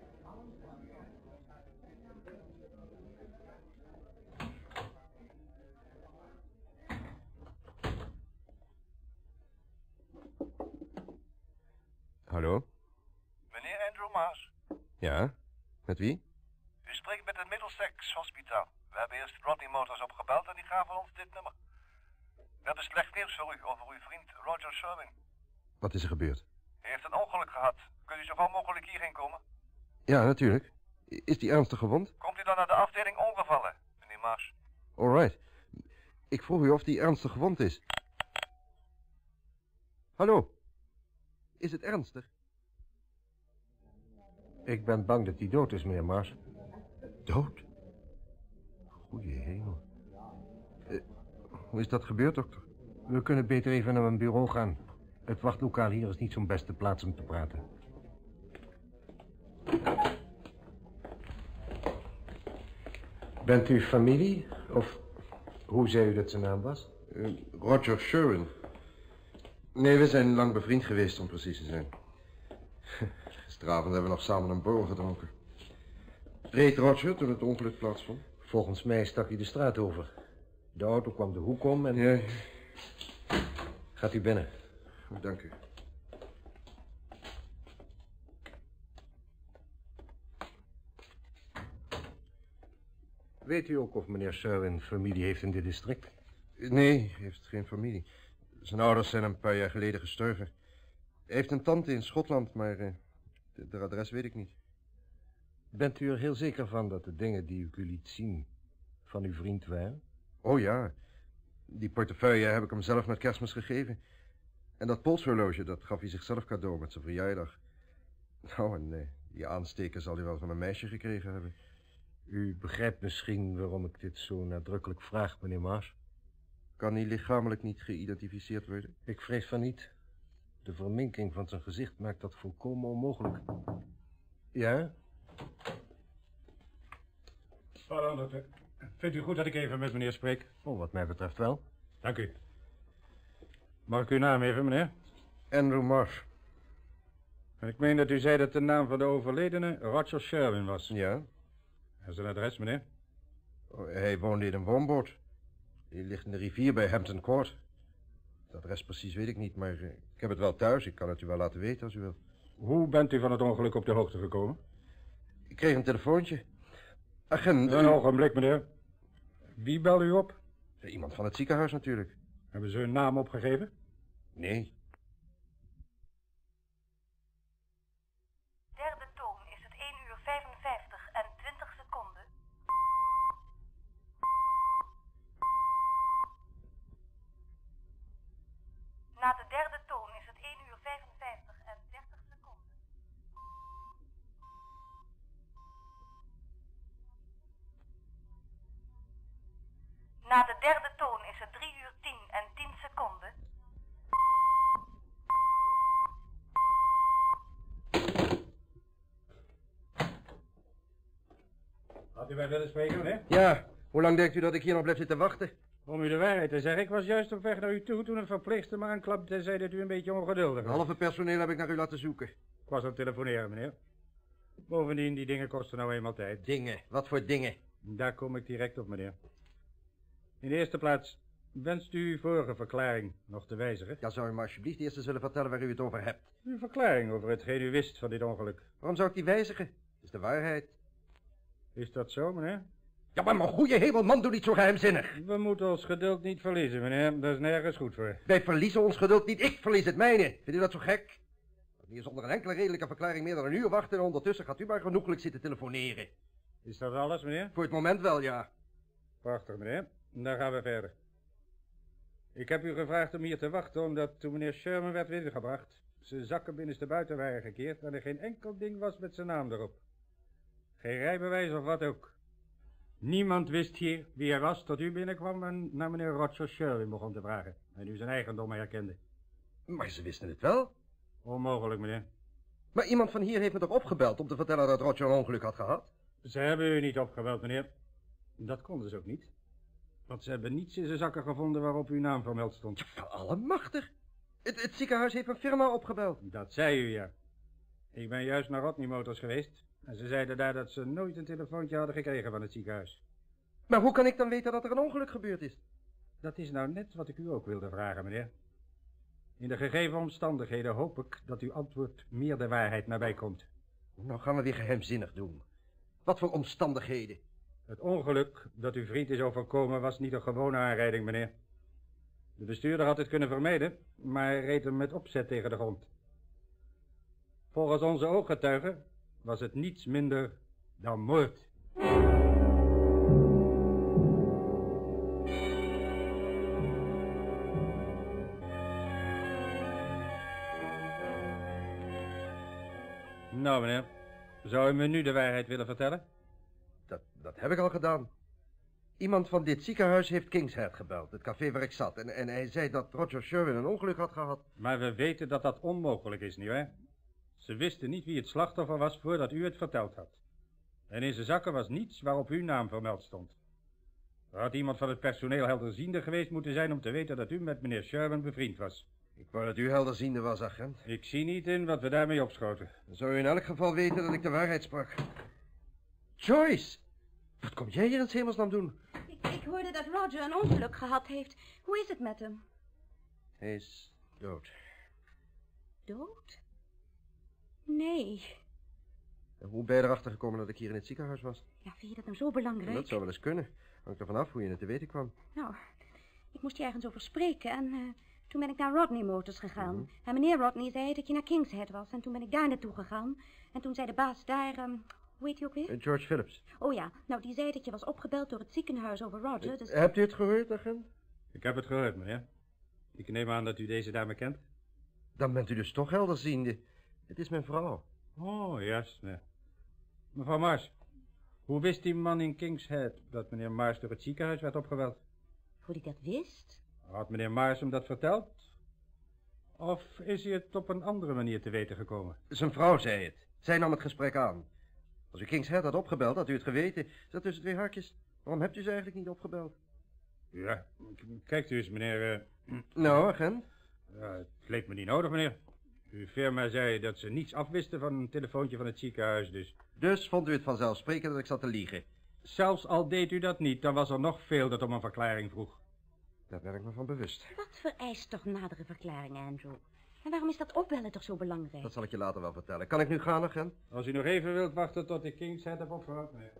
Hallo? Meneer Andrew Maas. Ja? Met wie? U spreekt met het Middlesex Hospitaal. We hebben eerst Rodney Motors opgebeld en die gaven ons dit nummer. We hebben slecht nieuws voor u over uw vriend Roger Sherwin. Wat is er gebeurd? Hij heeft een ongeluk gehad. Kunt u zo gauw mogelijk hierheen komen? Ja, natuurlijk. Is die ernstig gewond? Komt u dan naar de afdeling ongevallen, meneer Maas? Alright. Ik vroeg u of die ernstig gewond is. Hallo? Is het ernstig? Ik ben bang dat hij dood is, meneer Mars. Dood? Goeie hemel. Uh, hoe is dat gebeurd, dokter? We kunnen beter even naar mijn bureau gaan. Het wachtlokaal hier is niet zo'n beste plaats om te praten. Bent u familie? Of hoe zei u dat zijn naam was? Uh, Roger Sherwin. Nee, we zijn lang bevriend geweest om precies te zijn. Gisteravond hebben we nog samen een borrel gedronken. Reed Roger toen het ongeluk plaatsvond? Volgens mij stak hij de straat over. De auto kwam de hoek om en... Ja. Gaat u binnen. Goed, dank u. Weet u ook of meneer Sherwin familie heeft in dit district? Nee, hij heeft geen familie. Zijn ouders zijn een paar jaar geleden gestorven. Hij heeft een tante in Schotland, maar uh, de adres weet ik niet. Bent u er heel zeker van dat de dingen die ik u liet zien van uw vriend waren? Oh ja, die portefeuille heb ik hem zelf met Kerstmis gegeven. En dat polshorloge, dat gaf hij zichzelf cadeau met zijn verjaardag. Nou, en uh, die aansteker zal hij wel van een meisje gekregen hebben. U begrijpt misschien waarom ik dit zo nadrukkelijk vraag, meneer Maas. Kan hij lichamelijk niet geïdentificeerd worden? Ik vrees van niet. De verminking van zijn gezicht maakt dat volkomen onmogelijk. Ja? Pardon, dokter. Vindt u goed dat ik even met meneer spreek? Oh, wat mij betreft wel. Dank u. Mag ik uw naam even, meneer? Andrew Marsh. En ik meen dat u zei dat de naam van de overledene Roger Sherwin was. Ja. En zijn adres, meneer? Oh, hij woonde in een woonboot. Die ligt in de rivier bij Hampton Court. Het adres precies weet ik niet, maar uh, ik heb het wel thuis. Ik kan het u wel laten weten als u wilt. Hoe bent u van het ongeluk op de hoogte gekomen? Ik kreeg een telefoontje. Agent... Een u... ogenblik, meneer. Wie belde u op? Iemand van het ziekenhuis natuurlijk. Hebben ze hun naam opgegeven? Nee. Derde toon is het één uur vijfenvijftig en twintig seconden. Na de derde toon is het één uur vijfenvijftig en dertig seconden. Na de derde toon is het drie uur tien en tien seconden. Had u mij willen spreken, meneer? Ja, hoe lang denkt u dat ik hier nog blijf zitten wachten? Om u de waarheid te zeggen, ik was juist op weg naar u toe toen een verpleegster me aanklapte en zei dat u een beetje ongeduldig was. Halve personeel heb ik naar u laten zoeken. Ik was aan het telefoneren, meneer. Bovendien, die dingen kosten nou eenmaal tijd. Dingen? Wat voor dingen? Daar kom ik direct op, meneer. In de eerste plaats, wenst u uw vorige verklaring nog te wijzigen? Ja, zou u me alsjeblieft eerst eens willen vertellen waar u het over hebt? Uw verklaring over hetgeen u wist van dit ongeluk. Waarom zou ik die wijzigen? Het is de waarheid. Is dat zo, meneer? Ja, maar mijn goede hemel, man, doe niet zo geheimzinnig. We moeten ons geduld niet verliezen, meneer. Dat is nergens goed voor. Wij verliezen ons geduld niet, ik verlies het mijne. Vindt u dat zo gek? Hier zonder een enkele redelijke verklaring meer dan een uur wachten en ondertussen gaat u maar genoeglijk zitten telefoneren. Is dat alles, meneer? Voor het moment wel, ja. Prachtig, meneer. Dan gaan we verder. Ik heb u gevraagd om hier te wachten omdat toen meneer Sherman werd binnengebracht, zijn zakken binnenstebuiten waren gekeerd en er geen enkel ding was met zijn naam erop. Geen rijbewijs of wat ook. Niemand wist hier wie hij was tot u binnenkwam en naar meneer Roger Sherwin begon te vragen. En u zijn eigendom herkende. Maar ze wisten het wel. Onmogelijk, meneer. Maar iemand van hier heeft me toch opgebeld om te vertellen dat Roger een ongeluk had gehad? Ze hebben u niet opgebeld, meneer. Dat konden ze ook niet. Want ze hebben niets in zijn zakken gevonden waarop uw naam vermeld stond. Ja, allemachtig. Het, het ziekenhuis heeft een firma opgebeld. Dat zei u, ja. Ik ben juist naar Rodney Motors geweest. En ze zeiden daar dat ze nooit een telefoontje hadden gekregen van het ziekenhuis. Maar hoe kan ik dan weten dat er een ongeluk gebeurd is? Dat is nou net wat ik u ook wilde vragen, meneer. In de gegeven omstandigheden hoop ik dat uw antwoord meer de waarheid nabij komt. Nou gaan we weer geheimzinnig doen. Wat voor omstandigheden? Het ongeluk dat uw vriend is overkomen was niet een gewone aanrijding, meneer. De bestuurder had het kunnen vermijden, maar hij reed hem met opzet tegen de grond. Volgens onze ooggetuigen was het niets minder dan moord. Nou, meneer, zou u me nu de waarheid willen vertellen? Dat, dat heb ik al gedaan. Iemand van dit ziekenhuis heeft Kingshead gebeld, het café waar ik zat. En, en hij zei dat Roger Sherwin een ongeluk had gehad. Maar we weten dat dat onmogelijk is, nietwaar? Ze wisten niet wie het slachtoffer was voordat u het verteld had. En in zijn zakken was niets waarop uw naam vermeld stond. Er had iemand van het personeel helderziende geweest moeten zijn om te weten dat u met meneer Sherwin bevriend was. Ik wou dat u helderziende was, agent. Ik zie niet in wat we daarmee opschoten. Dan zou u in elk geval weten dat ik de waarheid sprak. Joyce! Wat kom jij hier in 's hemelsnaam doen? Ik, ik hoorde dat Roger een ongeluk gehad heeft. Hoe is het met hem? Hij is dood. Dood? Nee. En hoe ben je erachter gekomen dat ik hier in het ziekenhuis was? Ja, vind je dat nou zo belangrijk? Dat zou wel eens kunnen. Hangt er vanaf hoe je het te weten kwam. Nou, ik moest je ergens over spreken en uh, toen ben ik naar Rodney Motors gegaan. Mm-hmm. En meneer Rodney zei dat je naar Kingshead was en toen ben ik daar naartoe gegaan. En toen zei de baas daar, um, hoe heet hij ook weer? Uh, George Phillips. Oh ja, nou die zei dat je was opgebeld door het ziekenhuis over Roger, dus... Uh, hebt u het gehoord, agent? Ik heb het gehoord, meneer. Ik neem aan dat u deze dame kent. Dan bent u dus toch helderziende. Het is mijn vrouw. Oh, juist, nee. Mevrouw Mars, hoe wist die man in Kingshead dat meneer Mars door het ziekenhuis werd opgebeld? Hoe die dat wist? Had meneer Mars hem dat verteld? Of is hij het op een andere manier te weten gekomen? Zijn vrouw zei het. Zij nam het gesprek aan. Als u Kingshead had opgebeld, had u het geweten. Zat tussen twee haakjes. Waarom hebt u ze eigenlijk niet opgebeld? Ja, kijkt u eens, meneer... Uh... Nou, agent? Ja, het leek me niet nodig, meneer. Uw firma zei dat ze niets afwisten van een telefoontje van het ziekenhuis, dus... Dus vond u het vanzelfsprekend dat ik zat te liegen? Zelfs al deed u dat niet, dan was er nog veel dat om een verklaring vroeg. Daar ben ik me van bewust. Wat vereist toch nadere verklaring, Andrew? En waarom is dat opbellen toch zo belangrijk? Dat zal ik je later wel vertellen. Kan ik nu gaan, agent? Als u nog even wilt wachten tot ik Kingshead heb opgehaald, meneer.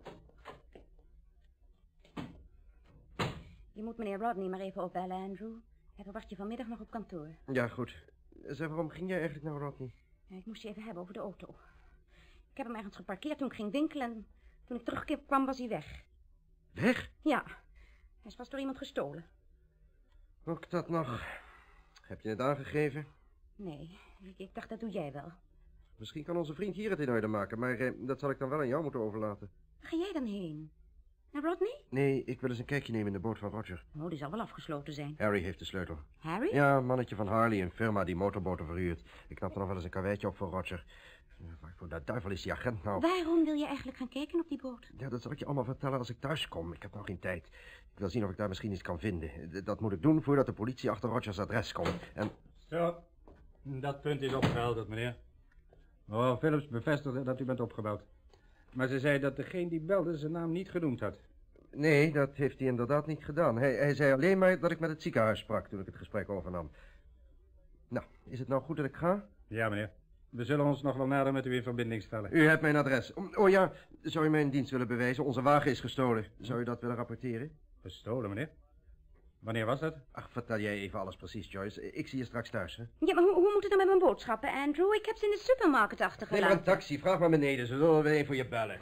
Je moet meneer Rodney maar even opbellen, Andrew. Hij verwacht je vanmiddag nog op kantoor. Ja, goed. Zeg, waarom ging jij eigenlijk naar Rodney? Ja, ik moest je even hebben over de auto. Ik heb hem ergens geparkeerd toen ik ging winkelen en toen ik terugkwam was hij weg. Weg? Ja, hij is vast door iemand gestolen. Ook dat nog. Heb je het aangegeven? Nee, ik, ik dacht dat doe jij wel. Misschien kan onze vriend hier het in orde maken, maar eh, dat zal ik dan wel aan jou moeten overlaten. Waar ga jij dan heen? Naar Rodney? Nee, ik wil eens een kijkje nemen in de boot van Roger. Oh, die zal wel afgesloten zijn. Harry heeft de sleutel. Harry? Ja, een mannetje van Harley, een firma die motorboten verhuurt. Ik knap er nog wel eens een karweitje op voor Roger. Waar voor de duivel is die agent nou? Waarom wil je eigenlijk gaan kijken op die boot? Ja, dat zal ik je allemaal vertellen als ik thuis kom. Ik heb nog geen tijd. Ik wil zien of ik daar misschien iets kan vinden. Dat moet ik doen voordat de politie achter Rogers adres komt. En... Zo, dat punt is opgehelderd, meneer. Oh, Phillips bevestigde dat u bent opgebeld. Maar ze zei dat degene die belde zijn naam niet genoemd had. Nee, dat heeft hij inderdaad niet gedaan. Hij, hij zei alleen maar dat ik met het ziekenhuis sprak toen ik het gesprek overnam. Nou, is het nou goed dat ik ga? Ja, meneer. We zullen ons nog wel nader met u in verbinding stellen. U hebt mijn adres. Oh ja, zou u mij een dienst willen bewijzen? Onze wagen is gestolen. Zou u dat willen rapporteren? Gestolen, meneer? Wanneer was dat? Ach, vertel jij even alles precies, Joyce. Ik zie je straks thuis, hè? Ja, maar hoe, hoe moet het dan met mijn boodschappen, Andrew? Ik heb ze in de supermarkt Neem achtergelaten. maar een taxi. Vraag maar beneden. Ze zullen weer een voor je bellen.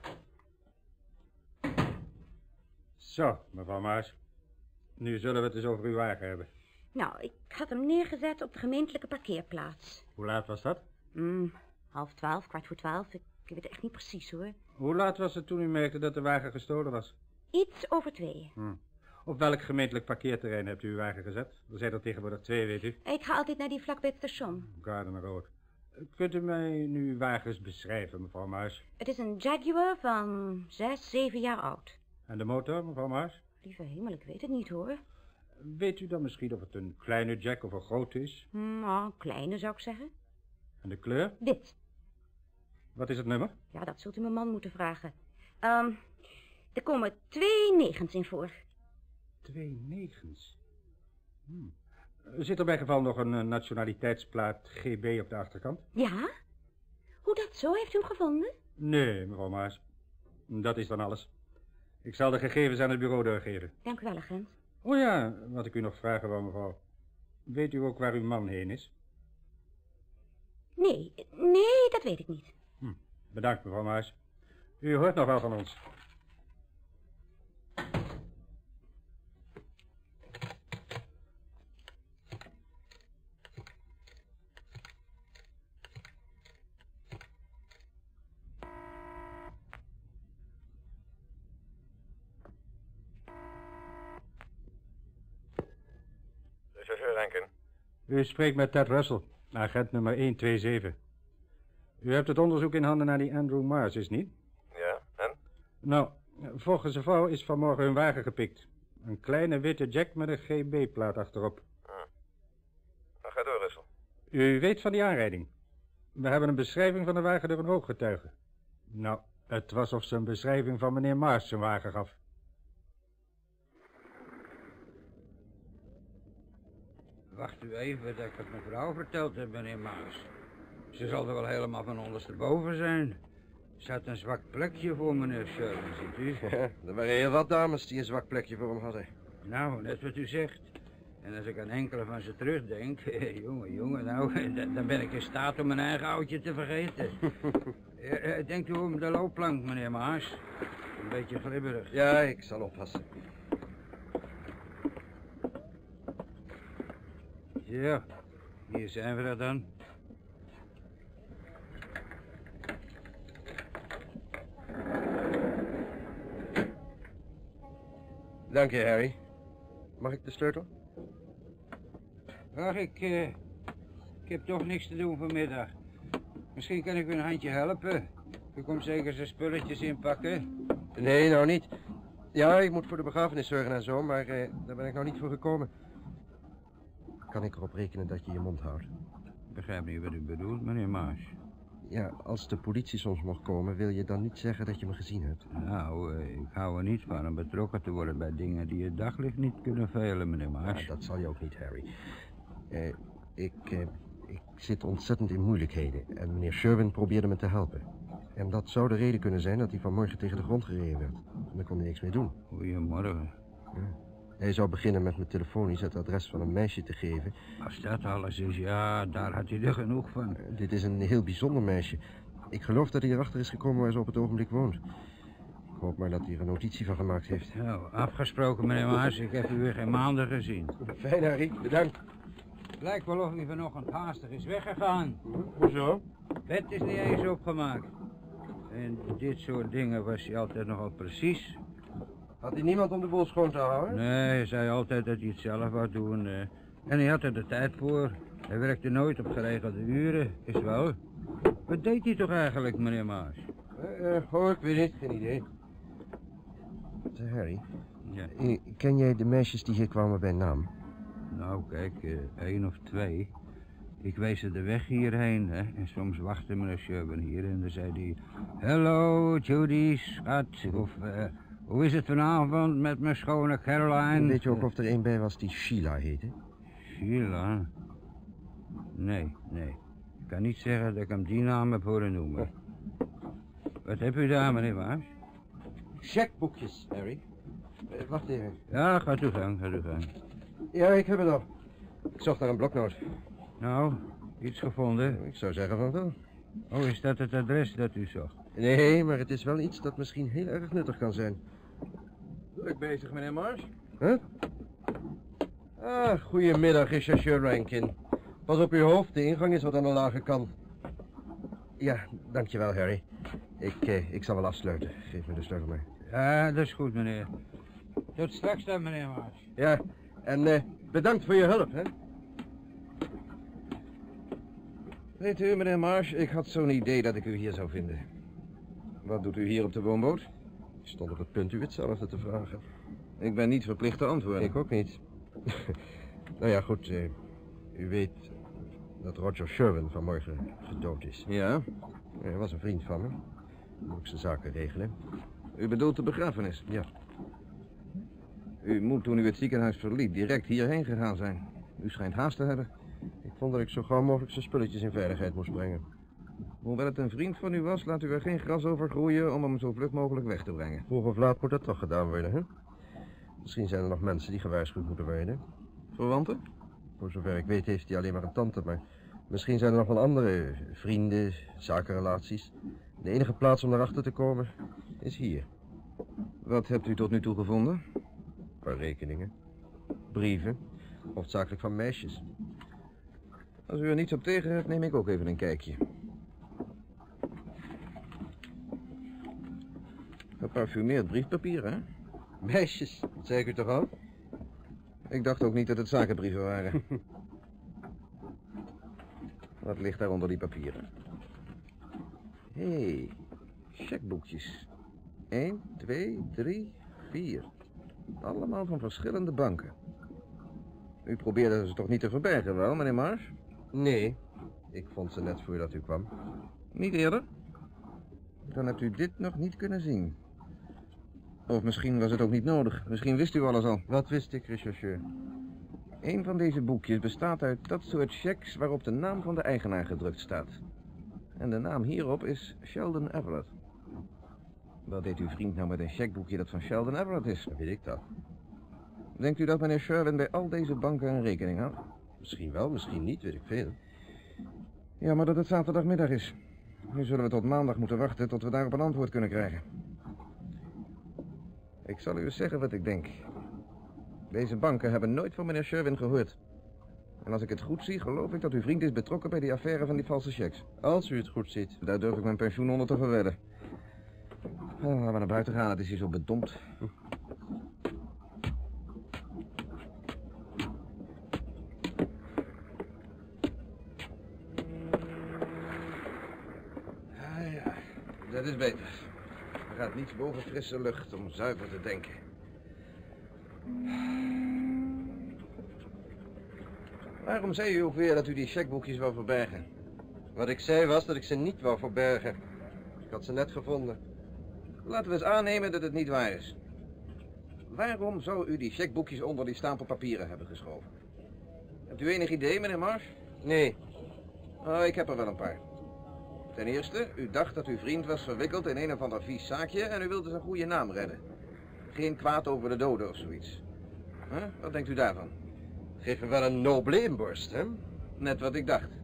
Zo, mevrouw Maas. Nu zullen we het eens over uw wagen hebben. Nou, ik had hem neergezet op de gemeentelijke parkeerplaats. Hoe laat was dat? Hmm, half twaalf, kwart voor twaalf. Ik, ik weet het echt niet precies, hoor. Hoe laat was het toen u merkte dat de wagen gestolen was? Iets over tweeën. Hm. Op welk gemeentelijk parkeerterrein hebt u uw wagen gezet? Er zijn er tegenwoordig twee, weet u. Ik ga altijd naar die vlak bij het station. Garden Road. Kunt u mij nu uw wagens beschrijven, mevrouw Maas? Het is een Jaguar van zes, zeven jaar oud. En de motor, mevrouw Maas? Lieve hemel, ik weet het niet, hoor. Weet u dan misschien of het een kleine Jack of een grote is? Hmm, nou, een kleine zou ik zeggen. En de kleur? Dit. Wat is het nummer? Ja, dat zult u mijn man moeten vragen. Um, er komen twee negens in voor. Twee negens? Hmm. Zit er bij geval nog een uh, nationaliteitsplaat G B op de achterkant? Ja? Hoe dat zo? Heeft u hem gevonden? Nee, mevrouw Maas. Dat is dan alles. Ik zal de gegevens aan het bureau doorgeven. Dank u wel, agent. Oh ja, wat ik u nog vragen wou, mevrouw. Weet u ook waar uw man heen is? Nee, nee, dat weet ik niet. Hm. Bedankt, mevrouw Maas. U hoort nog wel van ons. U spreekt met Ted Russell, agent nummer honderdzevenentwintig. U hebt het onderzoek in handen naar die Andrew Mars, is niet? Ja, en? Nou, volgens de vrouw is vanmorgen hun wagen gepikt. Een kleine witte Jack met een G B-plaat achterop. Hm. Nou, ga door, Russell. U weet van die aanrijding. We hebben een beschrijving van de wagen door een ooggetuige. Nou, het was of ze een beschrijving van meneer Mars zijn wagen gaf. Wacht u even dat ik het mevrouw verteld heb, meneer Mars. Ze zal er wel helemaal van ondersteboven zijn. Ze had een zwak plekje voor meneer Sherman, ziet u? Ja, er waren heel wat dames die een zwak plekje voor hem hadden. Nou, net wat u zegt. En als ik aan enkele van ze terugdenk, jongen, jongen, nou, dan ben ik in staat om mijn eigen oudje te vergeten. uh, denkt u om de loopplank, meneer Mars? Een beetje glibberig. Ja, ik zal oppassen. Ja, hier zijn we er dan. Dank je, Harry. Mag ik de sleutel? Ach, ik, uh, ik heb toch niks te doen vanmiddag. Misschien kan ik u een handje helpen. U komt zeker zijn spulletjes inpakken. Nee, nou niet. Ja, ik moet voor de begrafenis zorgen en zo, maar uh, daar ben ik nou niet voor gekomen. Kan ik erop rekenen dat je je mond houdt? Ik begrijp niet wat u bedoelt, meneer Mars. Ja, als de politie soms mocht komen, wil je dan niet zeggen dat je me gezien hebt? Nou, uh, ik hou er niet van om betrokken te worden bij dingen die het daglicht niet kunnen velen, meneer Mars. Ja, dat zal je ook niet, Harry. Uh, ik, uh, ik zit ontzettend in moeilijkheden en meneer Sherwin probeerde me te helpen. En dat zou de reden kunnen zijn dat hij vanmorgen tegen de grond gereden werd. En daar kon hij niks mee doen. Goedemorgen. Ja. Hij zou beginnen met me telefonisch het adres van een meisje te geven. Als dat alles is, ja, daar had hij er genoeg van. Uh, dit is een heel bijzonder meisje. Ik geloof dat hij erachter is gekomen waar ze op het ogenblik woont. Ik hoop maar dat hij er een notitie van gemaakt heeft. Nou, afgesproken, meneer Mars. Ik heb u weer geen maanden gezien. Fijn, Harry. Bedankt. Het lijkt wel of u vanochtend haastig is weggegaan. Hoezo? Het bed is niet eens opgemaakt. En dit soort dingen was hij altijd nogal precies. Had hij niemand om de boel schoon te houden? Nee, hij zei altijd dat hij het zelf wou doen. Uh, en hij had er de tijd voor. Hij werkte nooit op geregelde uren, is wel. Wat deed hij toch eigenlijk, meneer Maas? Uh, uh, oh, ik weet niet, geen idee. Zeg, Harry. Ja. Uh, ken jij de meisjes die hier kwamen bij naam? Nou, kijk, uh, één of twee. Ik wees ze de weg hierheen, hè. En soms wachtte meneer Sherwin hier en dan zei hij... Hallo, Judy, schat. Of, uh, hoe is het vanavond met mijn schone Caroline? Weet je ook of er een bij was die Sheila heette? Sheila? Nee, nee. Ik kan niet zeggen dat ik hem die naam heb horen noemen. Oh. Wat heb u daar, meneer Maas? Checkboekjes, Harry. Uh, wacht even. Ja, gaat uw gang, gaat uw gang. Ja, ik heb het al. Ik zocht naar een bloknoot. Nou, iets gevonden? Ik zou zeggen van wel. Oh, is dat het adres dat u zocht? Nee, maar het is wel iets dat misschien heel erg nuttig kan zijn. Druk bezig, meneer Mars. Huh? Ah, goedemiddag, rechercheur Rankin. Pas op uw hoofd, de ingang is wat aan de lage kant. Ja, dankjewel, Harry. Ik, eh, ik zal wel afsluiten. Geef me de sleutel maar. Ja, dat is goed, meneer. Tot straks dan, meneer Mars. Ja, en eh, bedankt voor je hulp, hè. Weet u, meneer Marsh, ik had zo'n idee dat ik u hier zou vinden. Wat doet u hier op de woonboot? Ik stond op het punt u hetzelfde te vragen. Ik ben niet verplicht te antwoorden. Ik ook niet. Nou ja, goed. Uh, u weet dat Roger Sherwin vanmorgen gedood is. Ja? Hij was een vriend van me. Moet ik zijn zaken regelen. U bedoelt de begrafenis? Ja. U moet toen u het ziekenhuis verliet direct hierheen gegaan zijn. U schijnt haast te hebben. Ik vond dat ik zo gauw mogelijk zijn spulletjes in veiligheid moest brengen. Hoewel het een vriend van u was, laat u er geen gras over groeien om hem zo vlug mogelijk weg te brengen. Vroeg of laat moet dat toch gedaan worden, hè? Misschien zijn er nog mensen die gewaarschuwd moeten worden. Verwanten? Voor zover ik weet heeft hij alleen maar een tante, maar misschien zijn er nog wel andere vrienden, zakenrelaties. De enige plaats om erachter te komen is hier. Wat hebt u tot nu toe gevonden? Een paar rekeningen, brieven, hoofdzakelijk van meisjes. Als u er niets op tegen hebt, neem ik ook even een kijkje. Geparfumeerd briefpapier, hè? Meisjes, dat zei ik u toch al? Ik dacht ook niet dat het zakenbrieven waren. Wat ligt daar onder die papieren? Hé, hey, checkboekjes. Eén, twee, drie, vier. Allemaal van verschillende banken. U probeerde ze toch niet te verbergen, wel, meneer Marsh? Nee, ik vond ze net voordat u kwam. Niet eerder? Dan hebt u dit nog niet kunnen zien. Of misschien was het ook niet nodig. Misschien wist u alles al. Wat wist ik, rechercheur? Een van deze boekjes bestaat uit dat soort checks waarop de naam van de eigenaar gedrukt staat. En de naam hierop is Sheldon Everett. Wat deed uw vriend nou met een checkboekje dat van Sheldon Everett is? Dan weet ik dat. Denkt u dat meneer Sherwin bij al deze banken een rekening had? Misschien wel, misschien niet, weet ik veel. Ja, maar dat het zaterdagmiddag is. Nu zullen we tot maandag moeten wachten tot we daarop een antwoord kunnen krijgen. Ik zal u eens zeggen wat ik denk. Deze banken hebben nooit van meneer Sherwin gehoord. En als ik het goed zie, geloof ik dat uw vriend is betrokken bij die affaire van die valse checks. Als u het goed ziet. Daar durf ik mijn pensioen onder te verwedden. Nou, laten we naar buiten gaan, het is hier zo bedompt. Ja, ja, dat is beter. Er gaat niets boven frisse lucht om zuiver te denken. Waarom zei u ook weer dat u die checkboekjes wou verbergen? Wat ik zei was dat ik ze niet wou verbergen. Ik had ze net gevonden. Laten we eens aannemen dat het niet waar is. Waarom zou u die checkboekjes onder die stapel papieren hebben geschoven? Hebt u enig idee, meneer Marsh? Nee. Oh, ik heb er wel een paar. Ten eerste, u dacht dat uw vriend was verwikkeld in een of ander vies zaakje en u wilde zijn goede naam redden. Geen kwaad over de doden of zoiets. Huh? Wat denkt u daarvan? Geef me wel een nobele inborst, hè? Net wat ik dacht.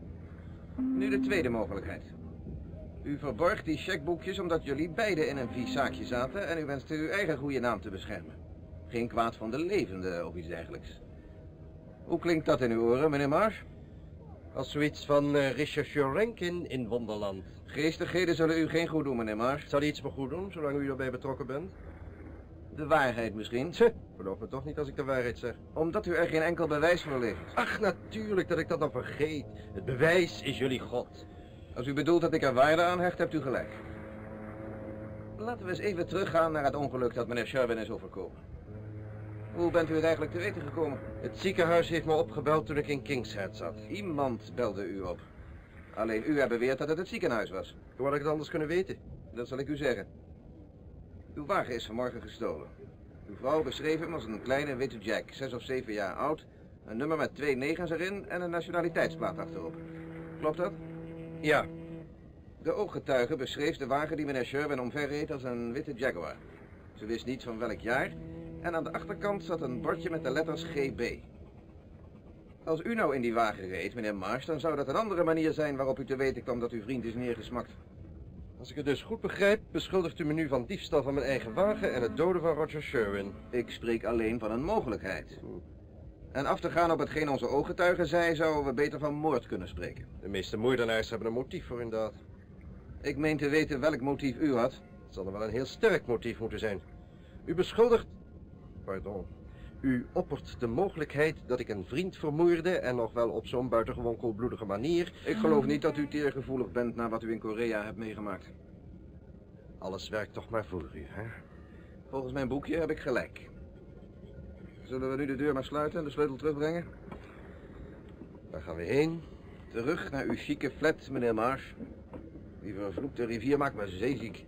Nu de tweede mogelijkheid. U verborg die checkboekjes omdat jullie beiden in een vies zaakje zaten en u wenste uw eigen goede naam te beschermen. Geen kwaad van de levende of iets dergelijks. Hoe klinkt dat in uw oren, meneer Marsh? Als zoiets van uh, rechercheur Rankin in Wonderland. Geestigheden zullen u geen goed doen, meneer Marsh. Zou die iets me goed doen, zolang u erbij betrokken bent? De waarheid misschien. Tje, geloof me toch niet als ik de waarheid zeg. Omdat u er geen enkel bewijs voor levert. Ach, natuurlijk dat ik dat dan vergeet. Het bewijs is jullie God. Als u bedoelt dat ik er waarde aan hecht, hebt u gelijk. Laten we eens even teruggaan naar het ongeluk dat meneer Sherwin is overkomen. Hoe bent u het eigenlijk te weten gekomen? Het ziekenhuis heeft me opgebeld toen ik in King's Head zat. Iemand belde u op. Alleen u hebt beweerd dat het het ziekenhuis was. Hoe had ik het anders kunnen weten? Dat zal ik u zeggen. Uw wagen is vanmorgen gestolen. Uw vrouw beschreef hem als een kleine witte Jack, zes of zeven jaar oud, een nummer met twee negens erin en een nationaliteitsplaat achterop. Klopt dat? Ja. De ooggetuige beschreef de wagen die meneer Sherwin omverreed als een witte Jaguar. Ze wist niet van welk jaar en aan de achterkant zat een bordje met de letters G B. Als u nou in die wagen reed, meneer Marsh, dan zou dat een andere manier zijn waarop u te weten kwam dat uw vriend is neergesmakt. Als ik het dus goed begrijp, beschuldigt u me nu van diefstal van mijn eigen wagen en het doden van Roger Sherwin. Ik spreek alleen van een mogelijkheid. En af te gaan op hetgeen onze ooggetuigen zei, zouden we beter van moord kunnen spreken. De meeste moordenaars hebben een motief voor hun daad. Ik meen te weten welk motief u had. Het zal er wel een heel sterk motief moeten zijn. U beschuldigt... Pardon. U oppert de mogelijkheid dat ik een vriend vermoorde en nog wel op zo'n buitengewoon koelbloedige manier. Ik geloof niet dat u teergevoelig bent naar wat u in Korea hebt meegemaakt. Alles werkt toch maar voor u, hè? Volgens mijn boekje heb ik gelijk. Zullen we nu de deur maar sluiten en de sleutel terugbrengen? Waar gaan we heen? Terug naar uw chique flat, meneer Marsh. Die vervloekte rivier maakt me zeeziek.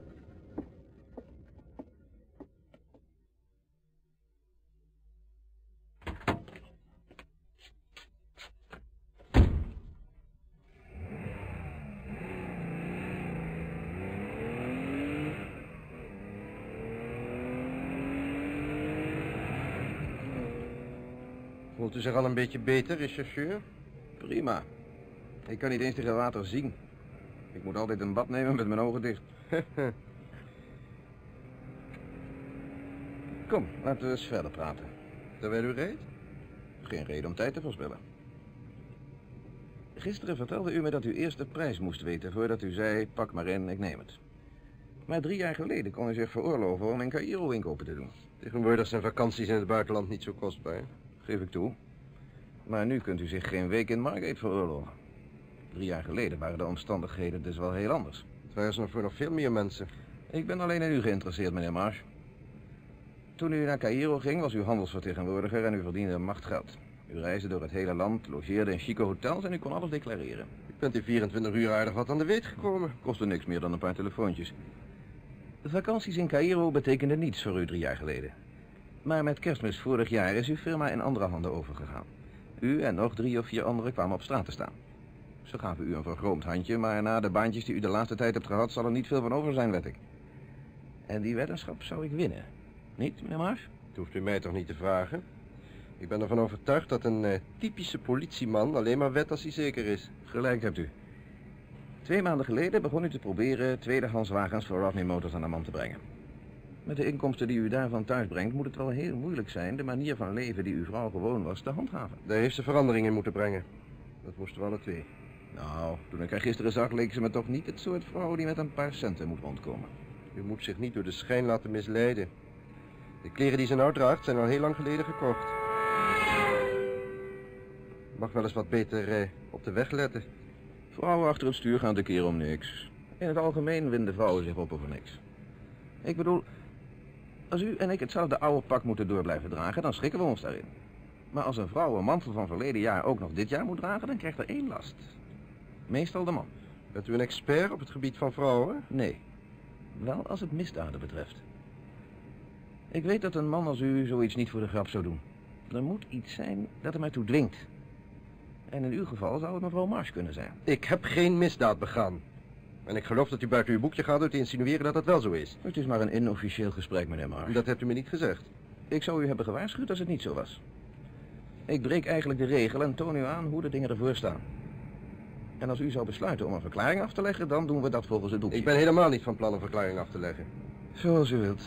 Voelt u zich al een beetje beter, rechercheur? Prima. Ik kan niet eens tegen water zien. Ik moet altijd een bad nemen met mijn ogen dicht. Kom, laten we eens verder praten. Terwijl u reed? Geen reden om tijd te verspillen. Gisteren vertelde u me dat u eerst de prijs moest weten voordat u zei, pak maar in, ik neem het. Maar drie jaar geleden kon u zich veroorloven om in Caïro inkopen te doen. Tegenwoordig zijn vakanties in het buitenland niet zo kostbaar. Geef ik toe. Maar nu kunt u zich geen week in Margate veroorloven. Drie jaar geleden waren de omstandigheden dus wel heel anders. Het waren ze nog voor nog veel meer mensen. Ik ben alleen in u geïnteresseerd, meneer Marsh. Toen u naar Caïro ging, was u handelsvertegenwoordiger en u verdiende een macht geld. U reisde door het hele land, logeerde in chique hotels en u kon alles declareren. Ik ben in vierentwintig uur aardig wat aan de weet gekomen. Kostte niks meer dan een paar telefoontjes. De vakanties in Caïro betekenden niets voor u drie jaar geleden. Maar met Kerstmis vorig jaar is uw firma in andere handen overgegaan. U en nog drie of vier anderen kwamen op straat te staan. Ze gaven u een vergroomd handje, maar na de baantjes die u de laatste tijd hebt gehad, zal er niet veel van over zijn, wed ik. En die weddenschap zou ik winnen. Niet, meneer Marsh? Dat hoeft u mij toch niet te vragen? Ik ben ervan overtuigd dat een uh, typische politieman alleen maar wet als hij zeker is. Gelijk hebt u. Twee maanden geleden begon u te proberen tweedehands wagens voor Rodney Motors aan de man te brengen. Met de inkomsten die u daarvan thuis brengt, moet het wel heel moeilijk zijn de manier van leven die uw vrouw gewoon was te handhaven. Daar heeft ze verandering in moeten brengen. Dat moesten we alle twee. Nou, toen ik haar gisteren zag, leek ze me toch niet het soort vrouw die met een paar centen moet rondkomen. U moet zich niet door de schijn laten misleiden. De kleren die ze nou draagt zijn al heel lang geleden gekocht. Mag wel eens wat beter eh, op de weg letten. Vrouwen achter het stuur gaan de keer om niks. In het algemeen winden vrouwen zich op over niks. Ik bedoel, als u en ik hetzelfde oude pak moeten door blijven dragen, dan schrikken we ons daarin. Maar als een vrouw een mantel van verleden jaar ook nog dit jaar moet dragen, dan krijgt er één last. Meestal de man. Bent u een expert op het gebied van vrouwen? Nee. Wel als het misdaden betreft. Ik weet dat een man als u zoiets niet voor de grap zou doen. Er moet iets zijn dat hem ertoe dwingt. En in uw geval zou het mevrouw Marsh kunnen zijn. Ik heb geen misdaad begaan. En ik geloof dat u buiten uw boekje gaat door te insinueren dat dat wel zo is. Het is maar een inofficieel gesprek, meneer Marsh. Dat hebt u me niet gezegd. Ik zou u hebben gewaarschuwd als het niet zo was. Ik breek eigenlijk de regel en toon u aan hoe de dingen ervoor staan. En als u zou besluiten om een verklaring af te leggen, dan doen we dat volgens het boekje. Ik ben helemaal niet van plan een verklaring af te leggen. Zoals u wilt.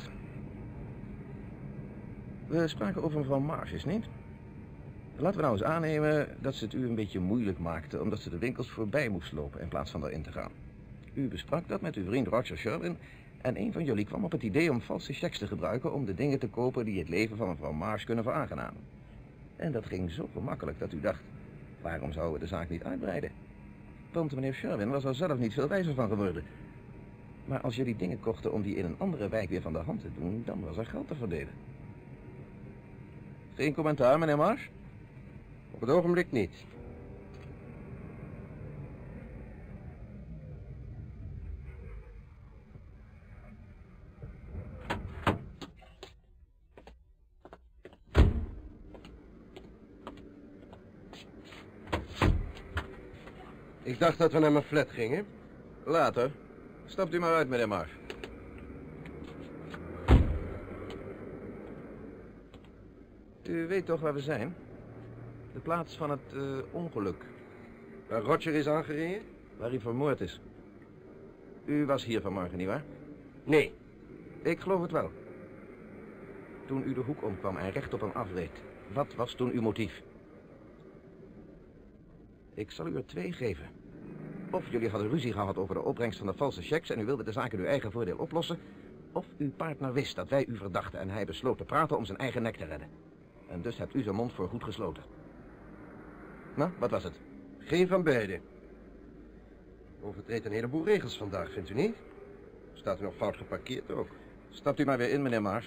We spraken over mevrouw Marsh, is niet? Laten we nou eens aannemen dat ze het u een beetje moeilijk maakte, omdat ze de winkels voorbij moest lopen in plaats van erin te gaan. U besprak dat met uw vriend Roger Sherwin en een van jullie kwam op het idee om valse checks te gebruiken om de dingen te kopen die het leven van mevrouw Marsh kunnen veraangenamen. En dat ging zo gemakkelijk dat u dacht, waarom zouden we de zaak niet uitbreiden? Want meneer Sherwin was er zelf niet veel wijzer van geworden. Maar als jullie dingen kochten om die in een andere wijk weer van de hand te doen, dan was er geld te verdelen. Geen commentaar, meneer Marsh? Op het ogenblik niet. Ik dacht dat we naar mijn flat gingen. Later. Stapt u maar uit, meneer Marsh. U weet toch waar we zijn? De plaats van het uh, ongeluk. Waar Roger is aangereden? Waar hij vermoord is. U was hier vanmorgen, nietwaar? Nee. Ik geloof het wel. Toen u de hoek omkwam en recht op hem afreed, wat was toen uw motief? Ik zal u er twee geven. Of jullie hadden ruzie gehad over de opbrengst van de valse checks en u wilde de zaak in uw eigen voordeel oplossen, of uw partner wist dat wij u verdachten en hij besloot te praten om zijn eigen nek te redden. En dus hebt u zijn mond voor goed gesloten. Nou, wat was het? Geen van beiden. Overtreedt een heleboel regels vandaag, vindt u niet? Staat u nog fout geparkeerd ook? Stapt u maar weer in, meneer Marsh.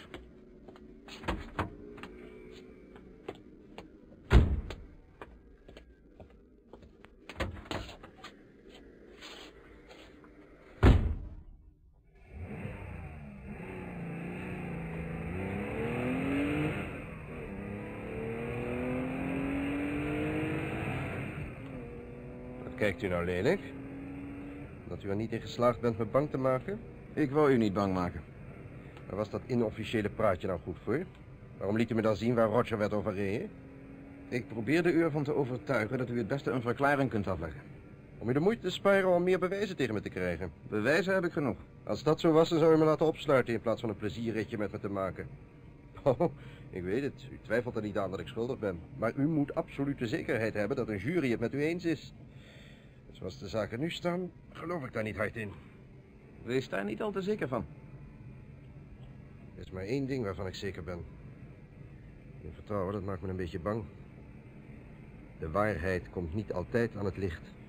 Kijkt u nou lelijk? Dat u er niet in geslaagd bent me bang te maken? Ik wou u niet bang maken. Waar was dat inofficiële praatje nou goed voor? Waarom liet u me dan zien waar Roger werd overreden? Ik probeerde u ervan te overtuigen dat u het beste een verklaring kunt afleggen. Om u de moeite te sparen om meer bewijzen tegen me te krijgen. Bewijzen heb ik genoeg. Als dat zo was, dan zou u me laten opsluiten in plaats van een plezierritje met me te maken. Oh, ik weet het. U twijfelt er niet aan dat ik schuldig ben. Maar u moet absolute zekerheid hebben dat een jury het met u eens is. Zoals de zaken nu staan, geloof ik daar niet hard in. Wees daar niet al te zeker van. Er is maar één ding waarvan ik zeker ben. In vertrouwen, dat maakt me een beetje bang. De waarheid komt niet altijd aan het licht.